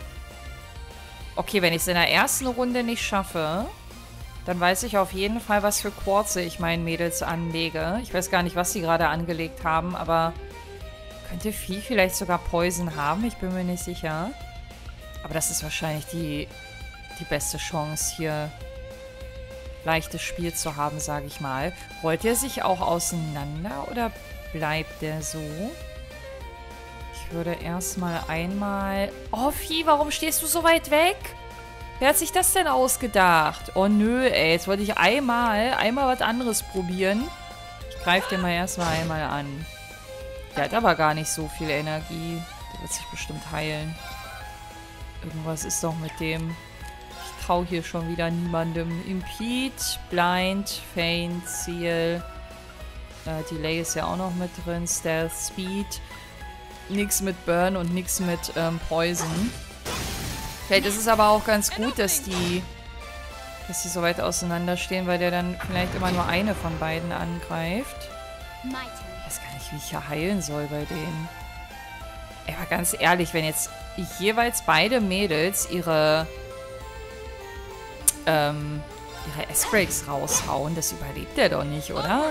Okay, wenn ich es in der ersten Runde nicht schaffe, dann weiß ich auf jeden Fall, was für Quarze ich meinen Mädels anlege. Ich weiß gar nicht, was sie gerade angelegt haben, aber könnte Vieh vielleicht sogar Poison haben? Ich bin mir nicht sicher. Aber das ist wahrscheinlich die, die beste Chance hier, leichtes Spiel zu haben, sage ich mal. Rollt er sich auch auseinander oder bleibt der so? Ich würde erstmal einmal... Oh, Vieh, warum stehst du so weit weg? Wer hat sich das denn ausgedacht? Oh, nö, ey. Jetzt wollte ich einmal, einmal was anderes probieren. Ich greife den mal erstmal einmal an. Der hat aber gar nicht so viel Energie. Der wird sich bestimmt heilen. Irgendwas ist doch mit dem... Ich traue hier schon wieder niemandem. Impede, Blind, Feint, Seal. Äh, Delay ist ja auch noch mit drin. Stealth, Speed. Nix mit Burn und nix mit ähm, Poison. Vielleicht ist es aber auch ganz gut, dass die, dass die so weit auseinander stehen, weil der dann vielleicht immer nur eine von beiden angreift. Ich weiß gar nicht, wie ich hier heilen soll bei denen. Aber ganz ehrlich, wenn jetzt jeweils beide Mädels ihre ähm, ihre S-Breaks raushauen, das überlebt der doch nicht, oder?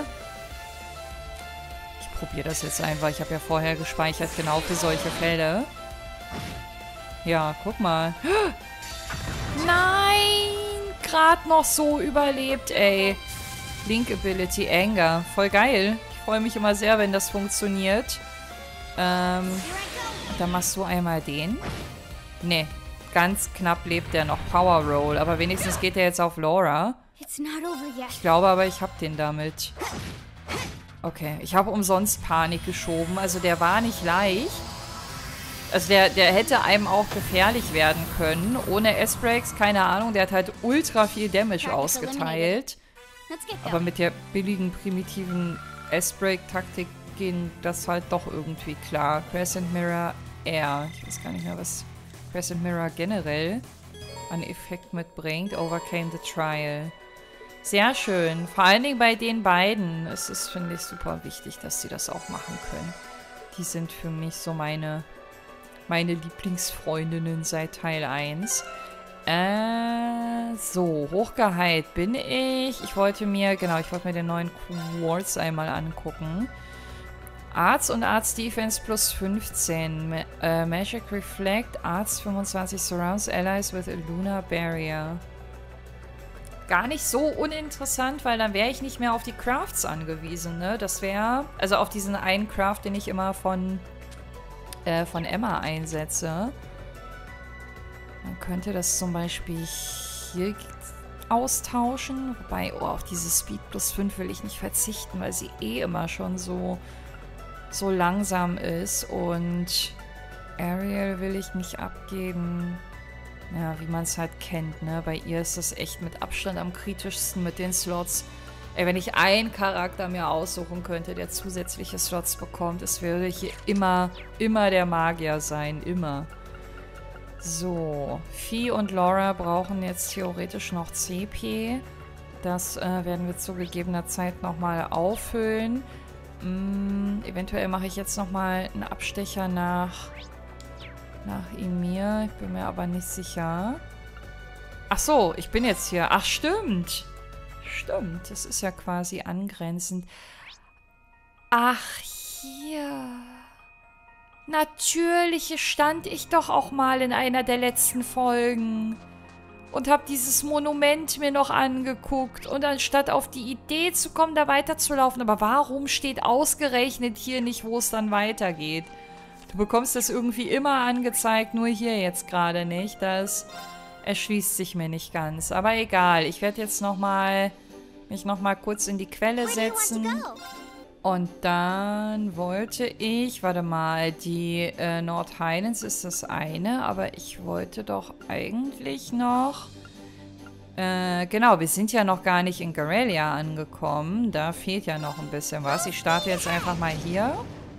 Ich probiere das jetzt einfach. Ich habe ja vorher gespeichert, genau für solche Fälle. Ja, guck mal. Nein! Gerade noch so überlebt, ey. Link Ability Anger. Voll geil. Ich freue mich immer sehr, wenn das funktioniert. Ähm, dann machst du einmal den. Nee. Ganz knapp lebt der noch. Power Roll. Aber wenigstens geht er jetzt auf Laura. Ich glaube aber, ich habe den damit. Okay. Ich habe umsonst Panik geschoben. Also der war nicht leicht. Also der, der hätte einem auch gefährlich werden können. Ohne S-Breaks, keine Ahnung. Der hat halt ultra viel Damage ausgeteilt. Aber mit der billigen, primitiven S-Break-Taktik ging das halt doch irgendwie klar. Crescent Mirror Air. Ich weiß gar nicht mehr, was... Crescent Mirror generell an Effekt mitbringt. Overcame the Trial. Sehr schön. Vor allen Dingen bei den beiden. Es ist, finde ich, super wichtig, dass sie das auch machen können. Die sind für mich so meine, meine Lieblingsfreundinnen seit Teil eins. Äh, so, hochgeheilt bin ich. Ich wollte mir, genau, ich wollte mir den neuen Quartz einmal angucken. Arts und Arts Defense plus fünfzehn. Ma äh, Magic Reflect, Arts fünfundzwanzig Surrounds Allies with a Lunar Barrier. Gar nicht so uninteressant, weil dann wäre ich nicht mehr auf die Crafts angewiesen, ne? Das wäre, also auf diesen einen Craft, den ich immer von, äh, von Emma einsetze. Man könnte das zum Beispiel hier austauschen. Wobei, oh, auf diese Speed plus fünf will ich nicht verzichten, weil sie eh immer schon so... so langsam ist und Ariel will ich nicht abgeben. Ja, wie man es halt kennt, ne? Bei ihr ist das echt mit Abstand am kritischsten mit den Slots. Ey, wenn ich einen Charakter mir aussuchen könnte, der zusätzliche Slots bekommt, es würde hier immer, immer der Magier sein. Immer. So, Fee und Laura brauchen jetzt theoretisch noch C P. Das äh, werden wir zu gegebener Zeit nochmal auffüllen. Mm, eventuell mache ich jetzt nochmal einen Abstecher nach, nach Emir. Ich bin mir aber nicht sicher. Ach so, ich bin jetzt hier. Ach, stimmt. Stimmt, das ist ja quasi angrenzend. Ach, hier. Natürlich stand ich doch auch mal in einer der letzten Folgen. Und habe dieses Monument mir noch angeguckt. Und anstatt auf die Idee zu kommen, da weiterzulaufen. Aber warum steht ausgerechnet hier nicht, wo es dann weitergeht? Du bekommst das irgendwie immer angezeigt, nur hier jetzt gerade nicht. Das erschließt sich mir nicht ganz. Aber egal, ich werde jetzt noch mal, mich nochmal kurz in die Quelle setzen. Und dann wollte ich, warte mal, die äh, North Highlands ist das eine, aber ich wollte doch eigentlich noch, äh, genau, wir sind ja noch gar nicht in Garrelia angekommen, da fehlt ja noch ein bisschen was. Ich starte jetzt einfach mal hier,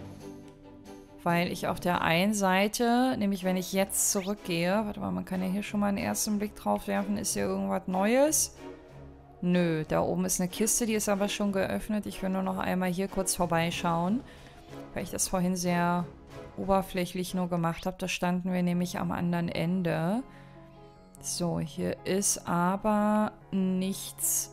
weil ich auf der einen Seite, nämlich wenn ich jetzt zurückgehe, warte mal, man kann ja hier schon mal einen ersten Blick drauf werfen, ist hier irgendwas Neues? Nö, da oben ist eine Kiste, die ist aber schon geöffnet. Ich will nur noch einmal hier kurz vorbeischauen, weil ich das vorhin sehr oberflächlich nur gemacht habe. Da standen wir nämlich am anderen Ende. So, hier ist aber nichts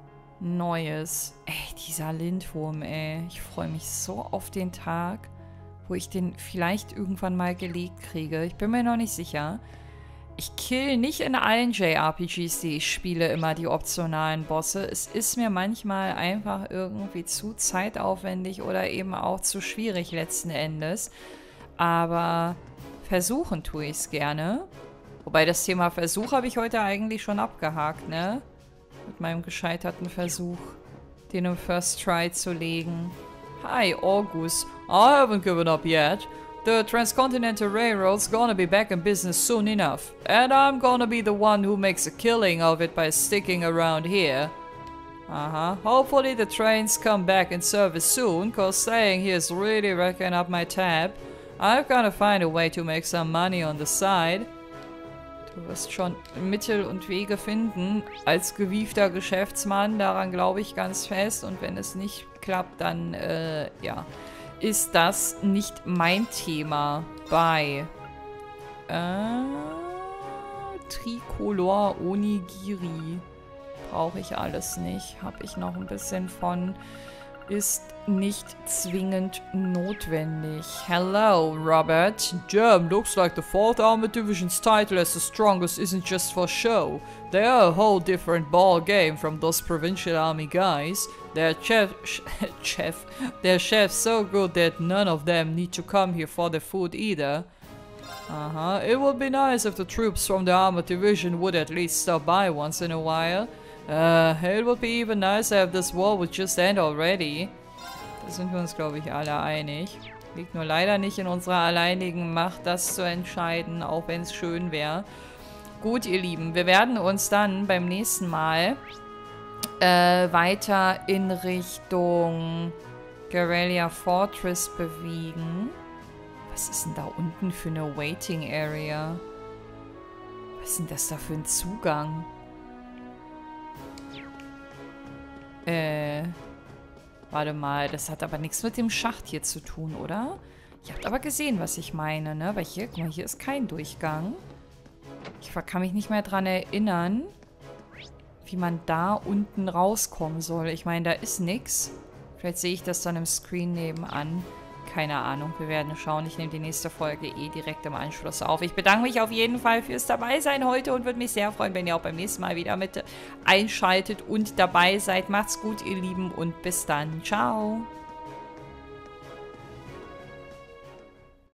Neues. Ey, dieser Lindwurm, ey. Ich freue mich so auf den Tag, wo ich den vielleicht irgendwann mal gelegt kriege. Ich bin mir noch nicht sicher. Ich kill nicht in allen J R P Gs, die ich spiele, immer die optionalen Bosse. Es ist mir manchmal einfach irgendwie zu zeitaufwendig oder eben auch zu schwierig letzten Endes. Aber versuchen tue ich es gerne. Wobei das Thema Versuch habe ich heute eigentlich schon abgehakt, ne? Mit meinem gescheiterten Versuch, den im First Try zu legen. Hi, August. I haven't given up yet. The Transcontinental Railroad's gonna be back in business soon enough. And I'm gonna be the one who makes a killing of it by sticking around here. Uh-huh. Hopefully the trains come back in service soon, cause staying here is really racking up my tab. I've gotta find a way to make some money on the side. Du wirst schon Mittel und Wege finden, als gewiefter Geschäftsmann, daran glaube ich ganz fest. Und wenn es nicht klappt, dann, äh, ja... ist das nicht mein Thema bei äh, Tricolor Onigiri. Brauche ich alles nicht. Habe ich noch ein bisschen von. Ist nicht zwingend notwendig. Hello, Robert. Jim, looks like the fourth Armored Division's title as the strongest isn't just for show. They are a whole different ball game from those provincial army guys. Their chef, chef, their chef's so good that none of them need to come here for the food either. Uh-huh. It would be nice if the troops from the Armored Division would at least stop by once in a while. Uh, it would be even nicer if this war would just end already. Da sind wir uns, glaube ich, alle einig. Liegt nur leider nicht in unserer alleinigen Macht, das zu entscheiden, auch wenn es schön wäre. Gut, ihr Lieben, wir werden uns dann beim nächsten Mal äh, weiter in Richtung Garrelia Fortress bewegen. Was ist denn da unten für eine Waiting Area? Was ist denn das da für ein Zugang? Äh, warte mal, das hat aber nichts mit dem Schacht hier zu tun, oder? Ihr habt aber gesehen, was ich meine, ne? Weil hier, guck mal, hier ist kein Durchgang. Ich kann mich nicht mehr dran erinnern, wie man da unten rauskommen soll. Ich meine, da ist nichts. Vielleicht sehe ich das dann im Screen nebenan. Keine Ahnung, wir werden schauen. Ich nehme die nächste Folge eh direkt im Anschluss auf. Ich bedanke mich auf jeden Fall fürs Dabeisein heute und würde mich sehr freuen, wenn ihr auch beim nächsten Mal wieder mit einschaltet und dabei seid. Macht's gut, ihr Lieben, und bis dann. Ciao.